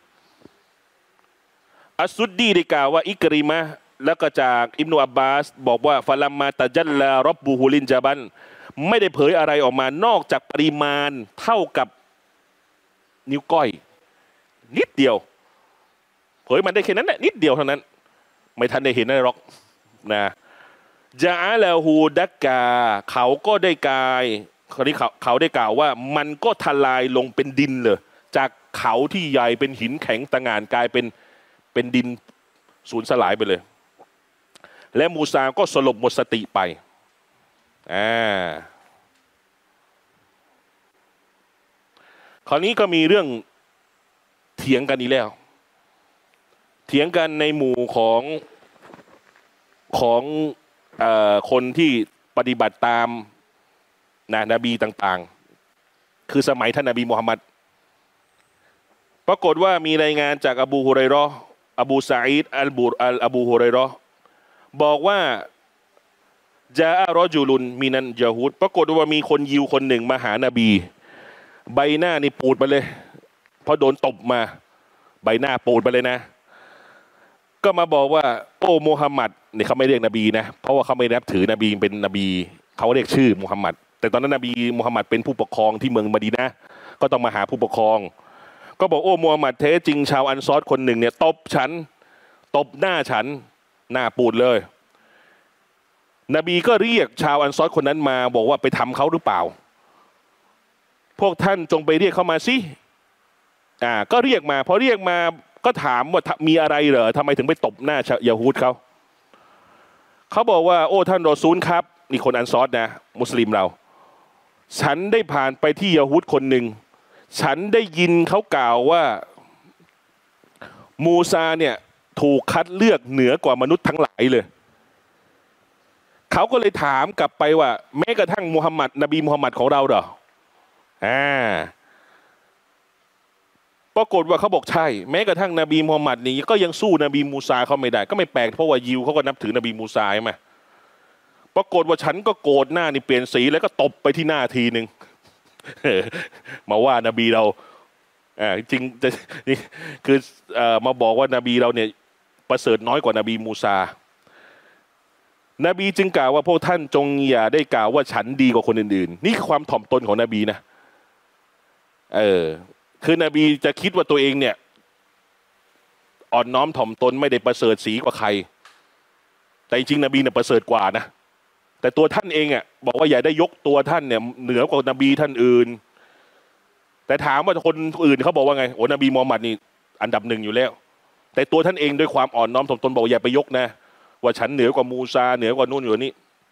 อัสซุดดีได้กล่าวว่าอิกริมะห์แล้วก็จากอิบนุอับบาสบอกว่าฟาลัมมาตะจัลลารบบูฮูลินจาบันไม่ได้เผยอะไรออกมานอกจากปริมาณเท่ากับนิ้วก้อยนิดเดียวเผยมันได้แค่นั้นแหละนิดเดียวเท่านั้นไม่ทันได้เห็นอะไรหรอกนะจาอะลาฮูดักกาเขาก็ได้กายคราวนี้เขาเขาได้กล่าวว่ามันก็ทลายลงเป็นดินเลยจากเขาที่ใหญ่เป็นหินแข็งตะงานกลายเป็นเป็นดินสูญสลายไปเลยและมูซาก็สลบหมดสติไปอ่าคราวนี้ก็มีเรื่องเถียงกันอีกแล้วเถียงกันในหมู่ของของเอ่อคนที่ปฏิบัติตามนะนบีต่างๆคือสมัยท่านนบีมุฮัมมัดปรากฏว่ามีรายงานจากอบูฮุไรเราะห์อบูซาอิดอัลบูรอัลอบูฮุไรเราะห์บอกว่าจาอะรอจุลุนมินันยะฮูดปรากฏว่ามีคนยิวคนหนึ่งมาหานบีใบหน้านี่ปูดไปเลยเพราะโดนตบมาใบหน้าปูดไปเลยนะก็มาบอกว่าโอ้มูฮัมหมัดนี่เขาไม่เรียกนบีนะเพราะว่าเขาไม่นับถือนบีเป็นนบีเขาเรียกชื่อมูฮัมหมัดแต่ตอนนั้นนบีมูฮัมหมัดเป็นผู้ปกครองที่เมืองมะดีนะห์ก็ต้องมาหาผู้ปกครองก็บอกโอ้มูฮัมหมัดแท้จริงชาวอันซอรคนหนึ่งเนี่ยตบฉันตบหน้าฉันหน้าปูดเลยนบีก็เรียกชาวอันซอรคนนั้นมาบอกว่าไปทำเขาหรือเปล่าพวกท่านจงไปเรียกเขามาสิอ่าก็เรียกมาพอเรียกมาก็ถามว่ามีอะไรเหรอทำไมถึงไปตบหน้ายะฮูดเขาเขาบอกว่าโอ้ท่านรอซูลครับนี่คนอันซอรนะมุสลิมเราฉันได้ผ่านไปที่ยะฮูดคนหนึ่งฉันได้ยินเขากล่าวว่ามูซาเนี่ยถูกคัดเลือกเหนือกว่ามนุษย์ทั้งหลายเลยเขาก็เลยถามกลับไปว่าแม้กระทั่งมูฮัมหมัดนบีมูฮัมหมัดของเราเหรออ่าปรากฏว่าเขาบอกใช่แม้กระทั่งนบีมูฮัมหมัดนี่ก็ยังสู้นบีมูซาเขาไม่ได้ก็ไม่แปลกเพราะว่ายิวเขาก็นับถือนบีมูซาใช่ไหมปรากฏว่าฉันก็โกรธหน้านี่เปลี่ยนสีแล้วก็ตบไปที่หน้าทีหนึ่งมาว่านบีเราอ่าจริงจะนี่คือเอ่อมาบอกว่านบีเราเนี่ยประเสริฐน้อยกว่านบีมูซานบีจึงกล่าวว่าพวกท่านจงอย่าได้กล่าวว่าฉันดีกว่าคนอื่นๆนี่คือความถ่อมตนของนบีนะเออคือนบีจะคิดว่าตัวเองเนี่ยอ่อนน้อมถ่อมตนไม่ได้ประเสริฐสีกว่าใครแต่จริงนบีเนี่ยประเสริฐกว่านะแต่ตัวท่านเองอ่ะบอกว่าอย่าได้ยกตัวท่านเนี่ยเหนือกว่านบีท่านอื่นแต่ถามว่าคนอื่นเขาบอกว่าไงโอ้นบีมูฮัมหมัดนี่อันดับหนึ่งอยู่แล้วแต่ตัวท่านเองด้วยความอ่อนน้อมถ่อมตนบอกอย่าไปยกนะว่าฉันเหนือกว่ามูซาเหนือกว่านู่นอยู่นี่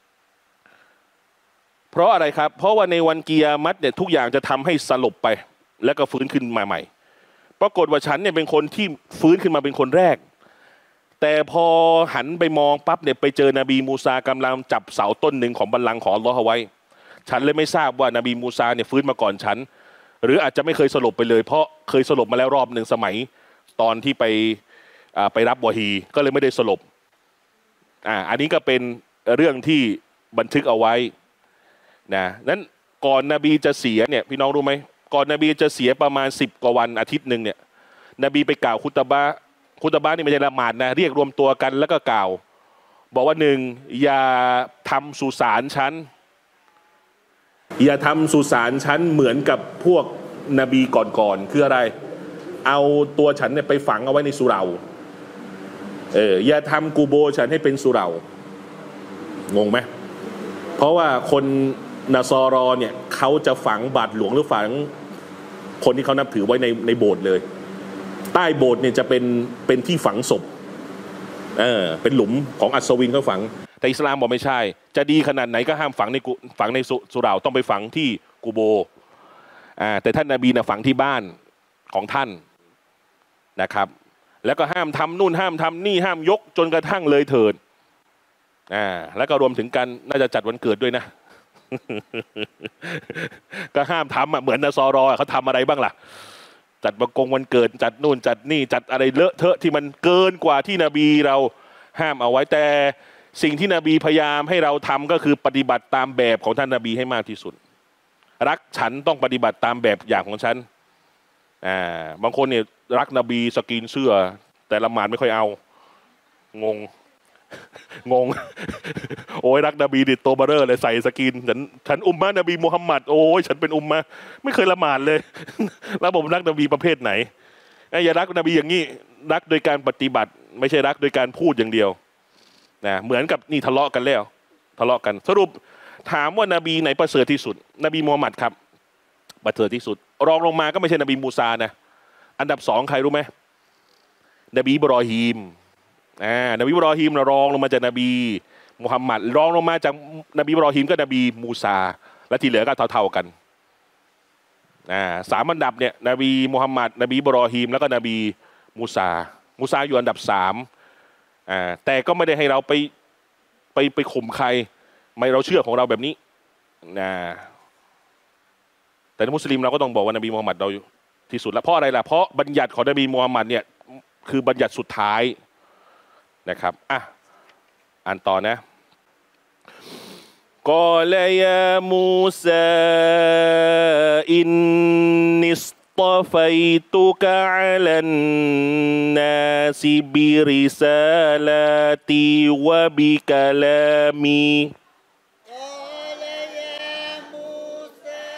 เพราะอะไรครับเพราะว่าในวันกิยามัตเนี่ยทุกอย่างจะทำให้สลบไปแล้วก็ฟื้นขึ้นมาใหม่ปรากฏว่าฉันเนี่ยเป็นคนที่ฟื้นขึ้นมาเป็นคนแรกแต่พอหันไปมองปั๊บเนี่ยไปเจอนบีมูซากำลังจับเสาต้นหนึ่งของบัลลังก์ของอัลลอฮ์เอาไว้ฉันเลยไม่ทราบว่านบีมูซาเนี่ยฟื้นมาก่อนฉันหรืออาจจะไม่เคยสลบไปเลยเพราะเคยสลบมาแล้วรอบหนึ่งสมัยตอนที่ไปไปรับวะฮีก็เลยไม่ได้สลบอ่าอันนี้ก็เป็นเรื่องที่บันทึกเอาไว้นะนั้นก่อนนบีจะเสียเนี่ยพี่น้องรู้ไหมก่อนนบีจะเสียประมาณสิบกว่าวันอาทิตย์หนึ่งเนี่ยนบีไปกล่าวคุตบะคุตบะนี่ไม่ใช่ละหมาดนะเรียกรวมตัวกันแล้วก็กล่าวบอกว่าหนึ่งอย่าทำสุสานฉันอย่าทำสุสานฉันเหมือนกับพวกนบีก่อนๆคืออะไรเอาตัวฉันเนี่ยไปฝังเอาไว้ในสุเหร่าเอออย่าทำกูโบฉันให้เป็นสุเหร่างงไหมเพราะว่าคนนาซอรอเนี่ยเขาจะฝังบาทหลวงหรือฝังคนที่เขานับถือไว้ในในโบสถ์เลยใต้โบสถ์เนี่ยจะเป็นเป็นที่ฝังศพเออเป็นหลุมของอัศวินเขาฝังแต่อิสลามบอกไม่ใช่จะดีขนาดไหนก็ห้ามฝังในฝังในสุเหร่าต้องไปฝังที่กูโบอ่าแต่ท่านนบีนะฝังที่บ้านของท่านนะครับแล้วก็ห้ามทำนู่นห้ามทำนี่ห้ามยกจนกระทั่งเลยเถิดอ่าแล้วก็รวมถึงกันน่าจะจัดวันเกิดด้วยนะ ก็ห้ามทำอ่ะเหมือนนาซอรอเขาทำอะไรบ้างล่ะจัดบังกงวันเกิดจัดนู่นจัดนี่จัดอะไรเลอะเทอะที่มันเกินกว่าที่นบีเราห้ามเอาไว้แต่สิ่งที่นบีพยายามให้เราทำก็คือปฏิบัติตามแบบของท่านนบีให้มากที่สุดรักฉันต้องปฏิบัติตามแบบอย่างของฉันอ่าบางคนเนี่ยรักนบีสกรีนเสื้อแต่ละหมาดไม่ค่อยเอางงงงโอ้ยรักนบีดิโตบาร์เรอร์เลยใส่สกินฉันฉันอุมมะนบีมุฮัมมัดโอ้ยฉันเป็นอุมมะไม่เคยละหมาดเลยแล้วผมรักนบีประเภทไหนอย่ารักนบีอย่างนี้รักโดยการปฏิบัติไม่ใช่รักโดยการพูดอย่างเดียวนะเหมือนกับนี่ทะเลาะกันแล้วทะเลาะกันสรุปถามว่านบีไหนประเสริฐที่สุดนบีมุฮัมมัดครับประเสริฐที่สุดรองลงมาก็ไม่ใช่นบีมูซานะอันดับสองใครรู้ไหมนบีอิบรอฮีมอ่านบีอิบรอฮีมรองลงมาจากนบีมุฮัมมัดรองลงมาจากนบีอิบรอฮีมก็นบีมูซาและที่เหลือก็เท่าๆกันอ่าสามอันดับเนี่ยนบีมุฮัมมัดนบีอิบรอฮีมแล้วก็นบีมูซามูซาอยู่อันดับสามอ่าแต่ก็ไม่ได้ให้เราไปไปไปข่มใครไม่เราเชื่อของเราแบบนี้นะแต่มุสลิมเราก็ต้องบอกว่านบีมูฮัมมัดเราที่สุดแล้วเพราะอะไรล่ะเพราะบัญญัติของนบีมูฮัมมัดเนี่ยคือบัญญัติสุดท้ายนะครับอ่ะอ่านต่อนะกอลยามูซาอินนิสตฟัยตุกะอัลันนาซิบิริซาลาติวะบิกะลามี قال يا موسى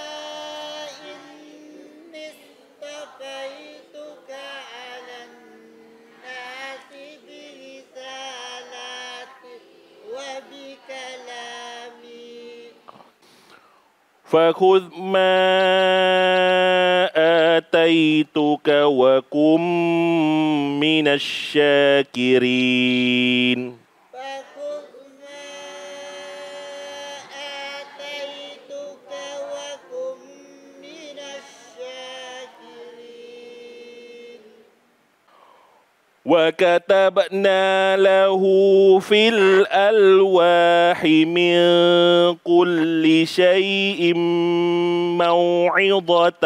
إني اصطفيتك على الناس برسالاتي وبكلامي فخذ ما آتيتك وكن من الشاكرين فخذ ما آتيتك وكن من الشاكرين وكتبنا له في الألواح من كل شيء موعظة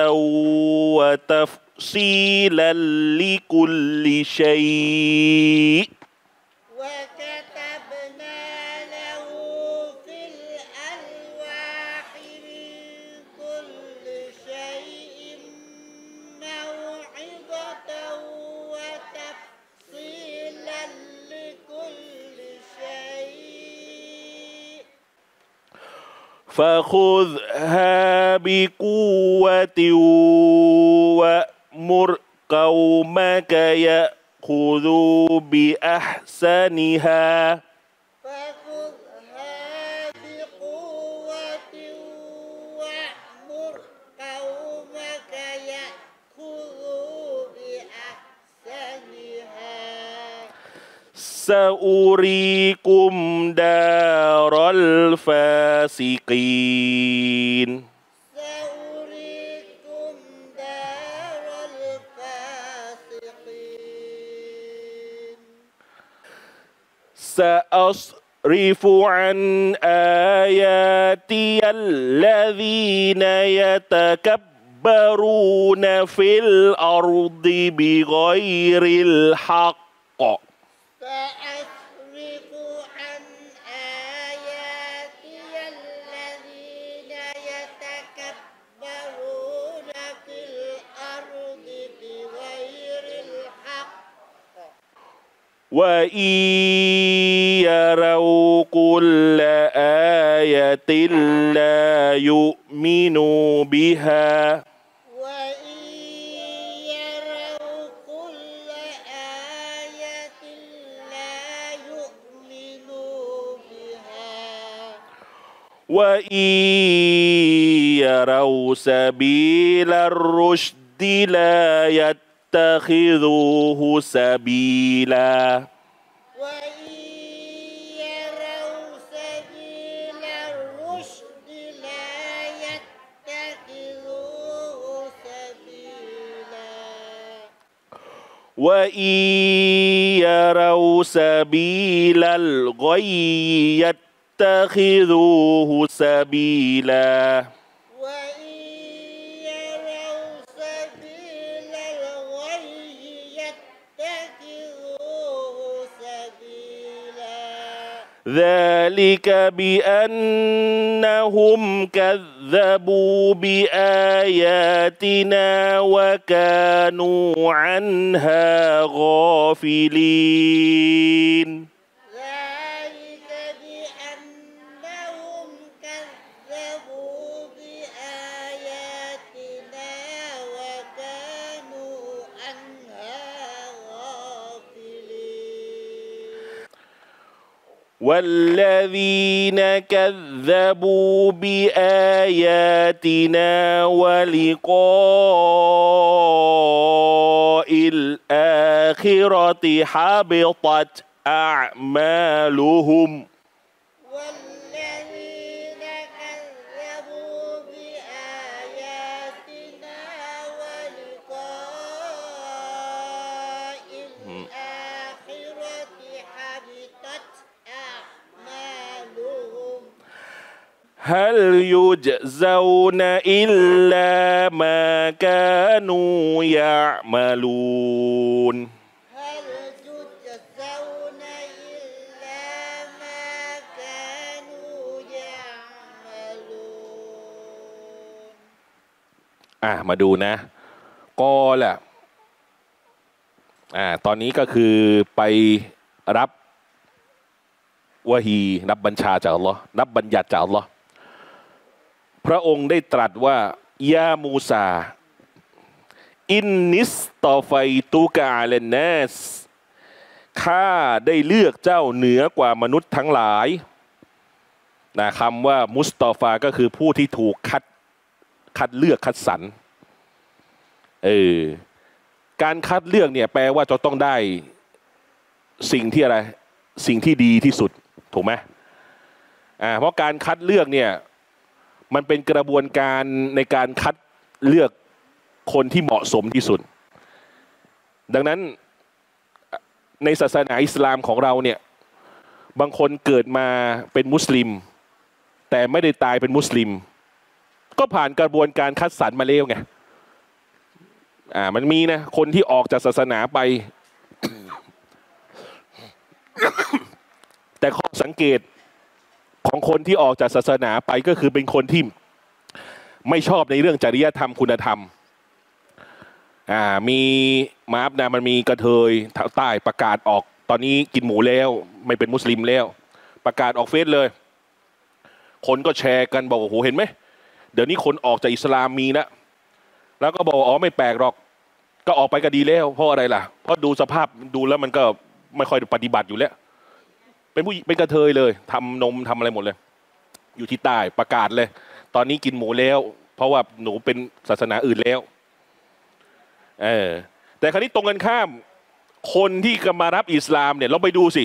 وتفصيلا لكل شيء وكتبنا له في الألواح من كل شيء موعظة وتفصيلا لكل شيء فخذها بقوة وأمر قومك يأخذوا بأحسنها فخذها بقوة وأمر قومك يأخذوا بأحسنها سأريكم دار الفاسقين سأريكم دار الفاسقين سأصرف عن آياتي الذين يتكبرون في الأرض بغير الحق سأصرف عن آياتي الذين يتكبرون في الأرض بغير الحق وإن يروا كل آية لا يؤمنوا بها وإن يروا كل آية لا يؤمنوا بها وإن يروا سبيل الرشد لا يتخذوه سبيلا وإن يروا سبيل الرشد لا يتخذوه سبيلا وإن يروا سبيل الغي يتخذوه سبيلا وإن يروا سبيل الغي يتخذوه سبيلا ذلك بأنهم كذبوا بآياتنا وكانوا عنها غافلين ذلك بأنهم كذبوا بآياتنا وكانوا عنها غافلين والذين كذبوا بآياتنا ولقاء الآخرة حبطت أعمالهم والذين كذبوا بآياتنا ولقاء الآخرة حبطت أعمالهم هل يجزون إلا ما كانوا يعملون อ่ามาดูนะก็แหละอ่าตอนนี้ก็คือไปรับวะฮีรับบัญชาจากอัลลอฮ์รับบัญญัติจากอัลลอฮ์พระองค์ได้ตรัสว่ายามูซาอินนิสตอไฟตูกาเลนเนสข้าได้เลือกเจ้าเหนือกว่ามนุษย์ทั้งหลายนะคำว่ามุสตอฟาก็คือผู้ที่ถูกคัดคัดเลือกคัดสรรเออการคัดเลือกเนี่ยแปลว่าจะต้องได้สิ่งที่อะไรสิ่งที่ดีที่สุดถูกไหมอ่าเพราะการคัดเลือกเนี่ยมันเป็นกระบวนการในการคัดเลือกคนที่เหมาะสมที่สุดดังนั้นในศาสนาอิสลามของเราเนี่ยบางคนเกิดมาเป็นมุสลิมแต่ไม่ได้ตายเป็นมุสลิมก็ผ่านกระบวนการคัดสรรมาแล้วไงอ่ามันมีนะคนที่ออกจากศาสนาไป แต่ข้อสังเกตของคนที่ออกจากศาสนาไปก็คือเป็นคนที่ไม่ชอบในเรื่องจริยธรรมคุณธรรมอ่ามีมาอับนะมันมีกระเทยทางใต้ประกาศออกตอนนี้กินหมูแล้วไม่เป็นมุสลิมแล้วประกาศออกเฟซเลยคนก็แชร์กันบอกโอ้โหเห็นไหมเดี๋ยวนี้คนออกจากอิสลามมีนะแล้วก็บอกอ๋อไม่แปลกหรอกก็ออกไปก็ดีแล้วเพราะอะไรล่ะเพราะดูสภาพดูแล้วมันก็ไม่ค่อยปฏิบัติอยู่แล้วเป็นผู้เป็นกระเทยเลยทำนมทำอะไรหมดเลยอยู่ที่ใต้ประกาศเลยตอนนี้กินหมูแล้วเพราะว่าหนูเป็นศาสนาอื่นแล้วเออแต่คราวนี้ตรงกันข้ามคนที่กำมารับอิสลามเนี่ยเราไปดูสิ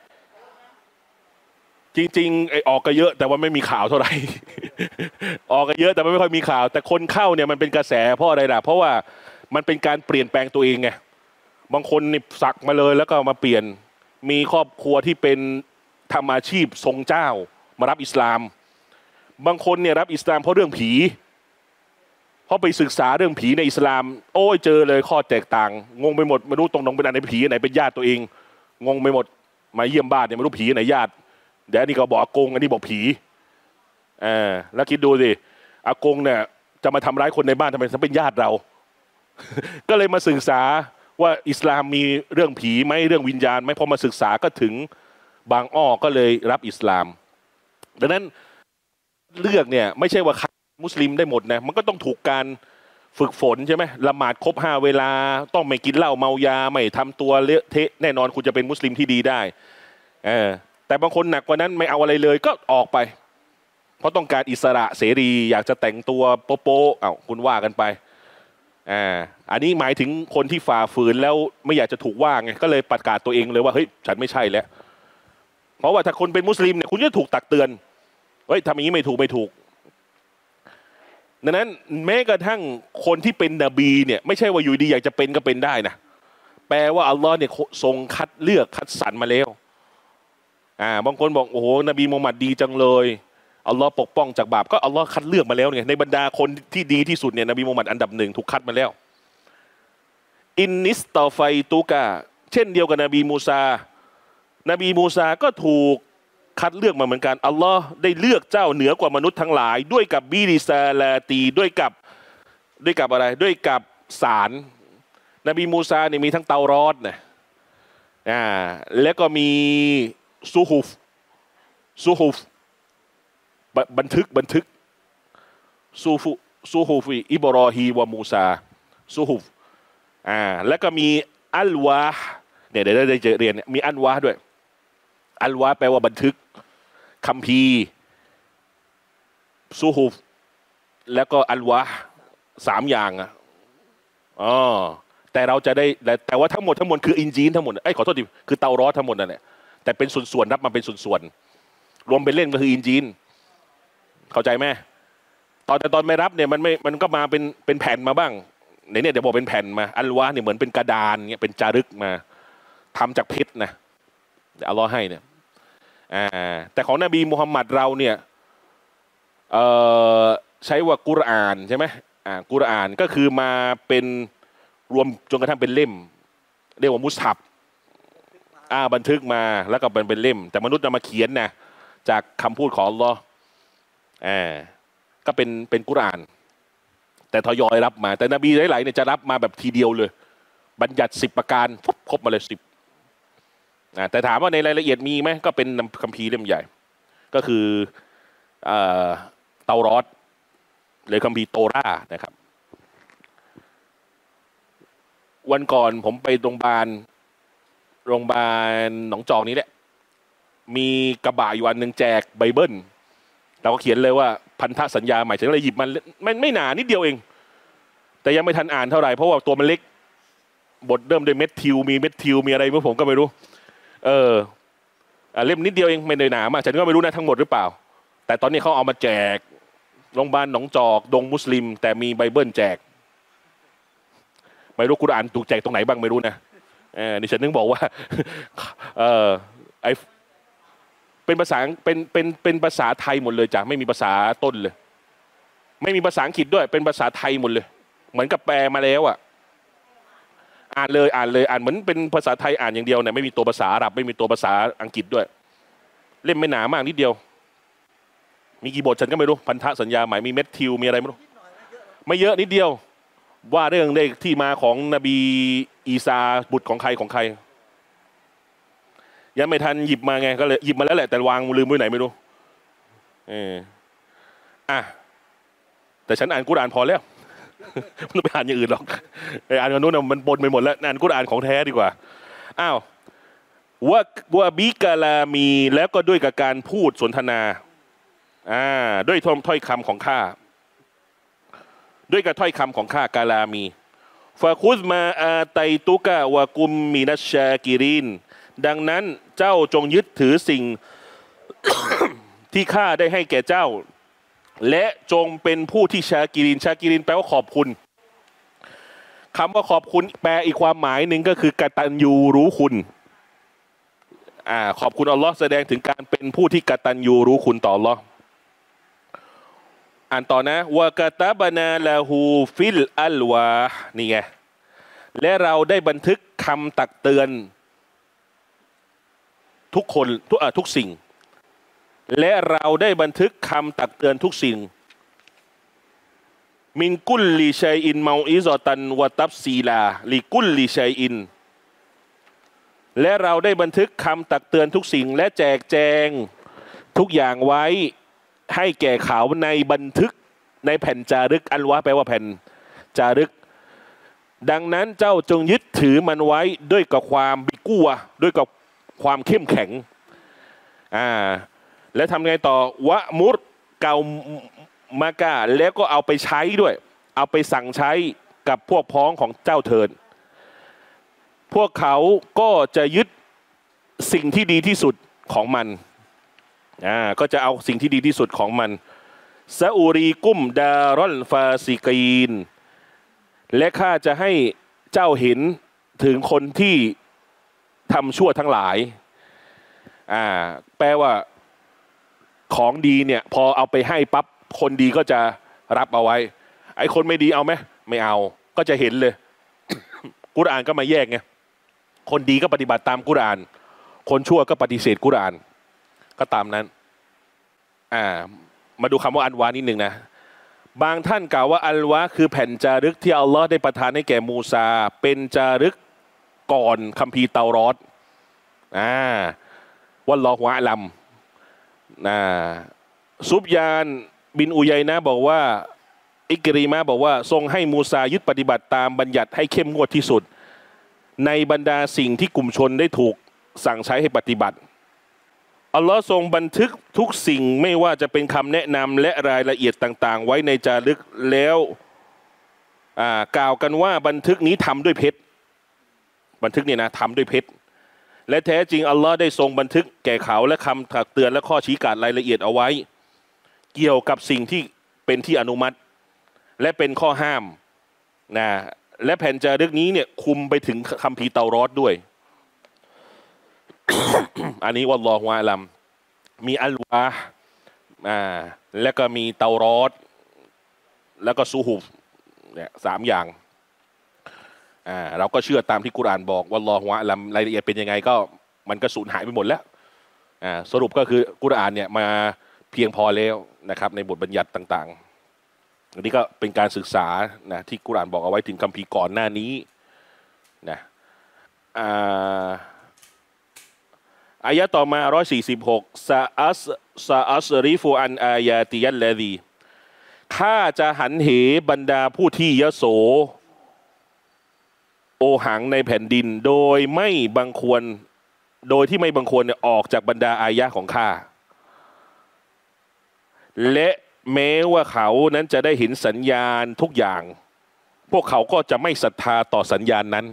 จริงๆไอ้ออกก็เยอะแต่ว่าไม่มีข่าวเท่าไหร่ ออกก็เยอะแต่ไม่ค่อยมีข่าวแต่คนเข้าเนี่ยมันเป็นกระแสเพราะอะไรล่ะเพราะว่ามันเป็นการเปลี่ยนแปลงตัวเองไงบางคนนี่สักมาเลยแล้วก็มาเปลี่ยนมีครอบครัวที่เป็นทำอาชีพทรงเจ้ามารับอิสลามบางคนเนี่ยรับอิสลามเพราะเรื่องผีเพราะไปศึกษาเรื่องผีในอิสลามโอ้ยเจอเลยข้อแตกต่างงงไปหมดไม่รู้ตรงๆเป็นอะไรผีไหนเป็นญาติตัวเองงงไปหมดมาเยี่ยมบ้านเนี่ยไม่รู้ผีไหนญาติเดี๋ยวนี่ก็บอกอากงอันนี้บอกผีอ่าแล้วคิดดูสิอากงเนี่ยจะมาทำร้ายคนในบ้านทำไมถึงเป็นญาติเรา ก็เลยมาศึกษาว่าอิสลามมีเรื่องผีไหมเรื่องวิญญาณไหมพอมาศึกษาก็ถึงบางอ้อก็เลยรับอิสลามดังนั้นเลือกเนี่ยไม่ใช่ว่ามุสลิมได้หมดนะมันก็ต้องถูกการฝึกฝนใช่ไหมละหมาดครบห้าเวลาต้องไม่กินเหล้าเมายาไม่ทำตัวเละเทะแน่นอนคุณจะเป็นมุสลิมที่ดีได้เออแต่บางคนหนักกว่านั้นไม่เอาอะไรเลยก็ออกไปเพราะต้องการอิสระเสรีอยากจะแต่งตัวโป๊ะๆเอ้าคุณว่ากันไปอ่าอันนี้หมายถึงคนที่ฝ่าฝืนแล้วไม่อยากจะถูกว่าไงก็เลยประกาศตัวเองเลยว่าเฮ้ยฉันไม่ใช่แล้วเพราะว่าถ้าคนเป็นมุสลิมเนี่ยคุณจะถูกตักเตือนเฮ้ยทำอย่างนี้ไม่ถูกไม่ถูกดังนั้นแม้กระทั่งคนที่เป็นนบีเนี่ยไม่ใช่ว่าอยู่ดีอยากจะเป็นก็เป็นได้นะแปลว่าอัลลอฮ์เนี่ยทรงคัดเลือกคัดสรรมาแล้วอ่าบางคนบอกโอ้โหนบีมูฮัมหมัดดีจังเลยอัลลอฮ์ปกป้องจากบาปก็อัลลอฮ์คัดเลือกมาแล้วเนี่ยในบรรดาคนที่ดีที่สุดเนี่ยนบีมูฮัมหมัดอันดับหนึ่งถูกคัดมาแล้วอินนิสตอไฟตูกาเช่นเดียวกับนบีมูซานบีมูซาก็ถูกคัดเลือกมาเหมือนกันอัลลอฮ์ได้เลือกเจ้าเหนือกว่ามนุษย์ทั้งหลายด้วยกับบิริซาลาตีด้วยกับด้วยกับอะไรด้วยกับสารนบีมูซาเนี่ยมีทั้งเตารอดนะอ่าแล้วก็มีซูฮุฟซูฮุฟบันทึกบันทึกซูฟุซูฮุฟอิบรอฮีวะมูซาซูฮุฟอ่าแล้วก็มีอัลวาเนี่ยเดี๋ยวได้เรียนมีอัลวาด้วยอัลวาแปลว่าบันทึกคัมภีร์ซูฮุฟแล้วก็อัลวาสามอย่างอ่ะอ๋อแต่เราจะได้แต่ว่าทั้งหมดทั้งมวลคืออินจีนทั้งหมดไอ้ขอโทษทีคือเตารอดทั้งหมดนั่นแหละแต่เป็นส่วนๆรับมาเป็นส่วนๆรวมเป็นเล่นก็คืออินจีนเข้าใจไหมตอนแต่ตอนไม่รับเนี่ยมันไม่มันก็มาเป็นเป็นแผ่นมาบ้างในเนี่ยเดี๋ยวบอกเป็นแผ่นมาอัลวาเนี่ยเหมือนเป็นกระดานเนี่ยเป็นจารึกมาทำจากเพชรนะอัลลอฮ์ให้เนี่ยอ่าแต่ของนบีมุฮัมมัดเราเนี่ยเอ่อใช้ว่ากุรอานใช่ไหมอ่ากุรอานก็คือมาเป็นรวมจนกระทั่งเป็นเล่มเรียกว่ามุสฮับอ่าบันทึกมาแล้วก็เป็นเป็นเล่มแต่มนุษย์นำมาเขียนนะจากคำพูดของอัลลอฮ์อ่าก็เป็นเป็นกุรอานแต่ทยอยรับมาแต่นบีหลายๆเนี่ยจะรับมาแบบทีเดียวเลยบัญญัติสิบประการปุ๊บครบมาเลยสิบแต่ถามว่าในรายละเอียดมีไหมก็เป็นคัมภีร์เล่มใหญ่ก็คือเตารอดหรือคัมภีร์โตรานะครับวันก่อนผมไปโรงพยาบาลโรงพยาบาลหนองจอกนี้แหละมีกระบะอยู่วันหนึ่งแจกไบเบิลเราก็เขียนเลยว่าพันธสัญญาใหม่ฉันเลยหยิบมันไม่ไม่หนานิดเดียวเองแต่ยังไม่ทันอ่านเท่าไหร่เพราะว่าตัวมันเล็กบทเริ่มด้วยเม็ดทิวมีเม็ดทิวมีอะไรเมื่อผมก็ไม่รู้เออเล่มนิดเดียวเองไม่ได้หนามากฉันก็ไม่รู้นะทั้งหมดหรือเปล่าแต่ตอนนี้เขาเอามาแจกโรงพยาบาลหนองจอกดงมุสลิมแต่มีไบเบิลแจกไม่รู้กุรอานถูกแจกตรงไหนบ้างไม่รู้นะเออนี่ฉันนึกบอกว่าเออไอเป็นภาษาเป็นเป็นเป็นภาษาไทยหมดเลยจ้ะไม่มีภาษาต้นเลยไม่มีภาษาอังกฤษด้วยเป็นภาษาไทยหมดเลยเหมือนกับแปลมาแล้วอ่ะอ่านเลยอ่านเลยอ่านเหมือนเป็นภาษาไทยอ่านอย่างเดียวเนี่ยไม่มีตัวภาษาอาหรับไม่มีตัวภาษาอังกฤษด้วยเล่มไม่หนามากนิดเดียวมีกี่บทฉันก็ไม่รู้พันธสัญญาใหม่มีเม็ดทิวมีอะไรไม่รู้ไม่เยอะนิดเดียวว่าเรื่องเลขที่มาของนบีอีสาบุตรของใครของใครยังไม่ทันหยิบมาไงก็เลยหยิบมาแล้วแหละแต่วางลืมไว้ไหนไม่รู้เอออ่ะแต่ฉันอ่านกุรอานพอแล้วไม่ต้องไปอ่านอย่างอื่นหรอกไออ่านกันนู้นมันปนไปหมดแล้วอ่านกุรอานของแท้ดีกว่าอ้าวว่าว่าบิกาลามีแล้วก็ด้วยกับการพูดสนทนาอ่าด้วยถ้อยคำของข้าด้วยกับถ้อยคำของข้ากาลามีฟาคุซมาอาไตตุกะวะกุมมินัชชากิรินดังนั้นเจ้าจงยึดถือสิ่ง ที่ข้าได้ให้แก่เจ้าและจงเป็นผู้ที่ชากิรินชากิรินแปลว่าขอบคุณคำว่าขอบคุณแปลอีกความหมายหนึ่งก็คือกตัญญูรู้คุณอ่าขอบคุณอัลลอฮ์แสดงถึงการเป็นผู้ที่กตัญญูรู้คุณต่ออัลลอฮ์อ่านต่อนะวะกะตะบะนาลาฮูฟิลอัลวานี่ไงและเราได้บันทึกคำตักเตือนทุกคนทุกทุกสิ่งและเราได้บันทึกคำตักเตือนทุกสิ่งมินกุลลิชัยอินเมาอิซอตันวะตับซีลาลิกุลลิชัยอินและเราได้บันทึกคำตักเตือนทุกสิ่งและแจกแจงทุกอย่างไว้ให้แก่เขาในบันทึกในแผ่นจารึกอัลวะแปลว่าแผ่นจารึกดังนั้นเจ้าจงยึดถือมันไว้ด้วยกับความบิกัวด้วยกับความเข้มแข็งอ่าแล้วทำไงต่อวะมุรเกามากาแล้วก็เอาไปใช้ด้วยเอาไปสั่งใช้กับพวกพ้องของเจ้าเถิดพวกเขาก็จะยึดสิ่งที่ดีที่สุดของมันอ่าก็จะเอาสิ่งที่ดีที่สุดของมันซาอูรีกุมดารอลฟาซิกีนและข้าจะให้เจ้าเห็นถึงคนที่ทำชั่วทั้งหลายอ่าแปลว่าของดีเนี่ยพอเอาไปให้ปั๊บคนดีก็จะรับเอาไว้ไอ้คนไม่ดีเอาไหมไม่เอาก็จะเห็นเลย กุรอานก็มาแยกไงคนดีก็ปฏิบัติตามกุรอานคนชั่วก็ปฏิเสธกุรอานก็ตามนั้นอ่ามาดูคำว่าอัลวานิดหนึ่งนะบางท่านกล่าวว่าอัลวาคือแผ่นจารึกที่อัลลอฮ์ได้ประทานให้แก่มูซาเป็นจารึกก่อนคัมภีร์เตารอดอ่าวัลลอฮุอะลัมนะซุบยานบินอุยัยนะบอกว่าอิกรีมะบอกว่าทรงให้มูซายึดปฏิบัติตามบัญญัติให้เข้มงวดที่สุดในบรรดาสิ่งที่กลุ่มชนได้ถูกสั่งใช้ให้ปฏิบัติอัลลอฮ์ทรงบันทึกทุกสิ่งไม่ว่าจะเป็นคำแนะนำและรายละเอียดต่างๆไว้ในจารึกแล้วกล่าวกันว่าบันทึกนี้ทำด้วยเพชรบันทึกเนี่ยนะทำด้วยเพชรและแท้จริงอัลลอฮ์ได้ทรงบันทึกแก่เขาและคำตักเตือนและข้อชี้การรายละเอียดเอาไว้เกี่ยวกับสิ่งที่เป็นที่อนุมัติและเป็นข้อห้ามนะและแผ่นจารึกนี้เนี่ยคุมไปถึงคัมภีร์เตารอดด้วย อันนี้วัลลอฮุอะลัมมีอัลวาอ่าแล้วก็มีเตารอดแล้วก็ซูฮุฟเนี่ยสามอย่างอ่าเราก็เชื่อตามที่กุรอานบอกวัลลอฮุอะลัมรายละเอียดเป็นยังไงก็มันก็สูญหายไปหมดแล้วอ่าสรุปก็คือกุรอานเนี่ยมาเพียงพอแล้วนะครับในบทบัญญัติต่างอันนี้ก็เป็นการศึกษานะที่กุรอานบอกเอาไว้ถึงคัมภีร์ก่อนหน้านี้นะอ่าอายะต่อมาร้อยสี่สิบหกซาอัสซาอัสริฟูอันอายาติยัลลดีข้าจะหันเหบรรดาผู้ที่ยโสโอหังในแผ่นดินโดยไม่บังควรโดยที่ไม่บังควรเนี่ยออกจากบรรดาอายะของข้าและแม้ว่าเขานั้นจะได้เห็นสัญญาณทุกอย่างพวกเขาก็จะไม่ศรัทธาต่อสัญญาณนั้น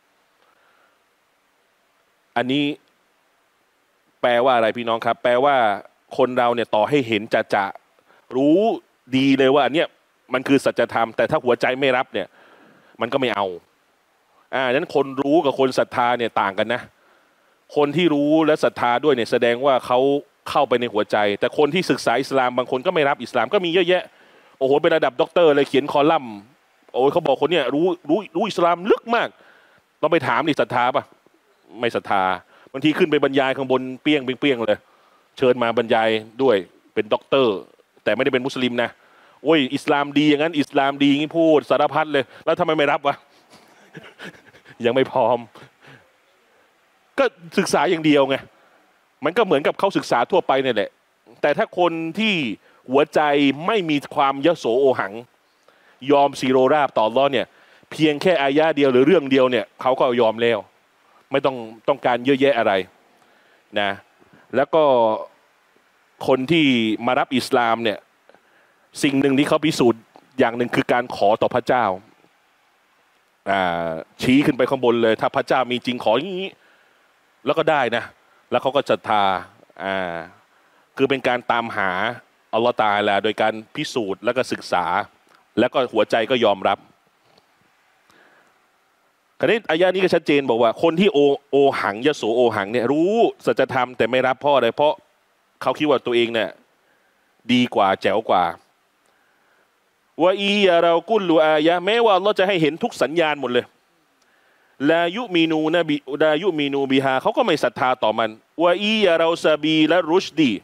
อันนี้แปลว่าอะไรพี่น้องครับแปลว่าคนเราเนี่ยต่อให้เห็นจะจะรู้ดีเลยว่าอันเนี้ยมันคือสัจธรรมแต่ถ้าหัวใจไม่รับเนี่ยมันก็ไม่เอาอ่าดังนั้นคนรู้กับคนศรัทธาเนี่ยต่างกันนะคนที่รู้และศรัทธาด้วยเนี่ยแสดงว่าเขาเข้าไปในหัวใจแต่คนที่ศึกษาอิสลามบางคนก็ไม่รับอิสลามก็มีเยอะแยะโอ้โหเป็นระดับด็อกเตอร์เลยเขียนคอลัมน์โอ้ยเขาบอกคนเนี้ยรู้รู้รู้อิสลามลึกมากเราไปถามดิศรัทธาปะไม่ศรัทธาบางทีขึ้นไปบรรยายข้างบนเปี้ยงเปี้ยงเลยเชิญมาบรรยายด้วยเป็นด็อกเตอร์แต่ไม่ได้เป็นมุสลิมนะโอ้ยอิสลามดีอย่างนั้นอิสลามดีอย่างนี้พูดสารพัดเลยแล้วทำไมไม่รับวะ ยังไม่พร้อมก็ศึกษาอย่างเดียวไงมันก็เหมือนกับเขาศึกษาทั่วไปนี่แหละแต่ถ้าคนที่หัวใจไม่มีความยโสโอหังยอมซีโรราบต่ออัลเลาะห์เนี่ยเพียงแค่อายะเดียวหรือเรื่องเดียวเนี่ยเขาก็ยอมแล้วไม่ต้องต้องการเยอะแยะอะไรนะแล้วก็คนที่มารับอิสลามเนี่ยสิ่งหนึ่งที่เขาพิสูจน์อย่างหนึ่งคือการขอต่อพระเจ้าอ่าชี้ขึ้นไปข้างบนเลยถ้าพระเจ้ามีจริงขออย่างนี้แล้วก็ได้นะแล้วเขาก็ศรัทธาอ่าคือเป็นการตามหาอัลลอฮฺตะอาลาโดยการพิสูจน์แล้วก็ศึกษาแล้วก็หัวใจก็ยอมรับคราวนี้อายะนี้ก็ชัดเจนบอกว่าคนที่โอโอหังยโสโอหังเนี่ยรู้สัจธรรมแต่ไม่รับเพราะอะไรเพราะเขาคิดว่าตัวเองเนี่ยดีกว่าแจ๋วกว่าว่าอียาเรากุลลูอายะแม้ว่าเราจะให้เห็นทุกสัญญาณหมดเลยลายุมีนูนบีลายุมีนูบิฮาเขาก็ไม่ศรัทธาต่อมันว่าอียาเราซาบีและรุชดี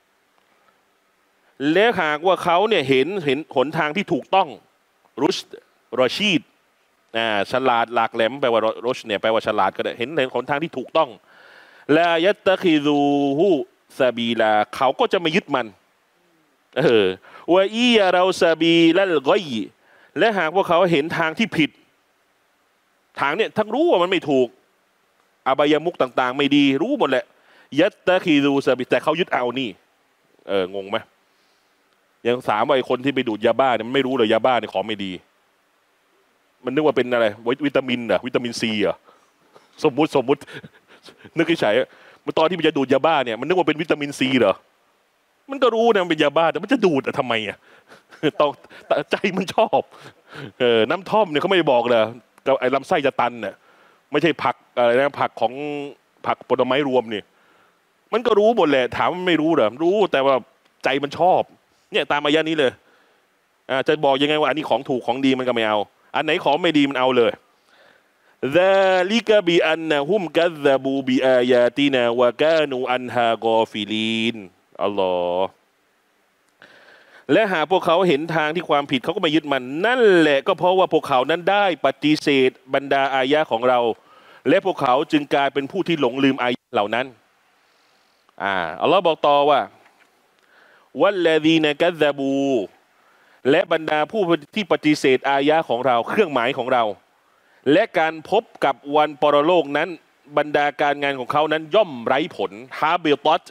และหากว่าเขาเนี่ยเห็นเห็นหนทางที่ถูกต้องรุชรอชีดอ่าฉลาดหลากแหลมแปลว่ารุชเนี่ยแปลว่าฉลาดก็ได้เห็นเห็นหนทางที่ถูกต้องลายัตตะคิซูฮูซาบีลาเขาก็จะไม่ยึดมันเออว่าอียาเราซาบีและกอยและหากว่าเขาเห็นทางที่ผิดทางเนี่ยทั้งรู้ว่ามันไม่ถูกอบายมุกต่างๆไม่ดีรู้หมดแหละยัตตะคีรูซาบิแต่เขายึดเอานี่เอองงไหมยังถามว่าไอ้คนที่ไปดูดยาบ้าเนี่ยมันไม่รู้เลยยาบ้าเนี่ยของไม่ดีมันนึกว่าเป็นอะไรวิตามินเหรอวิตามินซีเหรอสมมุติสมมุตินึกเฉยๆมันตอนที่มันจะดูดยาบ้าเนี่ยมันนึกว่าเป็นวิตามินซีเหรอมันก็รู้นะมันเป็นยาบ้าแต่มันจะดูดอะทำไมอะต้องใจมันชอบเออน้ำท่อมเนี่ยเขาไม่บอกเลยไอ้ลำไส้จะตันเนี่ยไม่ใช่ผักอะไรนะผักของผักผลไม้รวมนี่มันก็รู้หมดแหละถามมันไม่รู้เหรอรู้แต่ว่าใจมันชอบเนี่ยตามอายะนี้เลยอ่าจะบอกยังไงว่าอันนี้ของถูกของดีมันก็ไม่เอาอันไหนของไม่ดีมันเอาเลยซาลิกะบิอันนะฮุมกัซซะบูบิอายาตินาวะกานูอันฮากอฟิลีนอัลลอฮ์และหากพวกเขาเห็นทางที่ความผิดเขาก็ไม่ยึดมันนั่นแหละก็เพราะว่าพวกเขานั้นได้ปฏิเสธบรรดาอายะของเราและพวกเขาจึงกลายเป็นผู้ที่หลงลืมอายะเหล่านั้นอ่าอัลลอฮ์บอกต่อว่าวัลลดีนกัซซะบูและบรรดาผู้ที่ปฏิเสธอายะของเราเครื่องหมายของเราและการพบกับวันปรโลกนั้นบรรดาการงานของเขานั้นย่อมไร้ผลฮาเบลต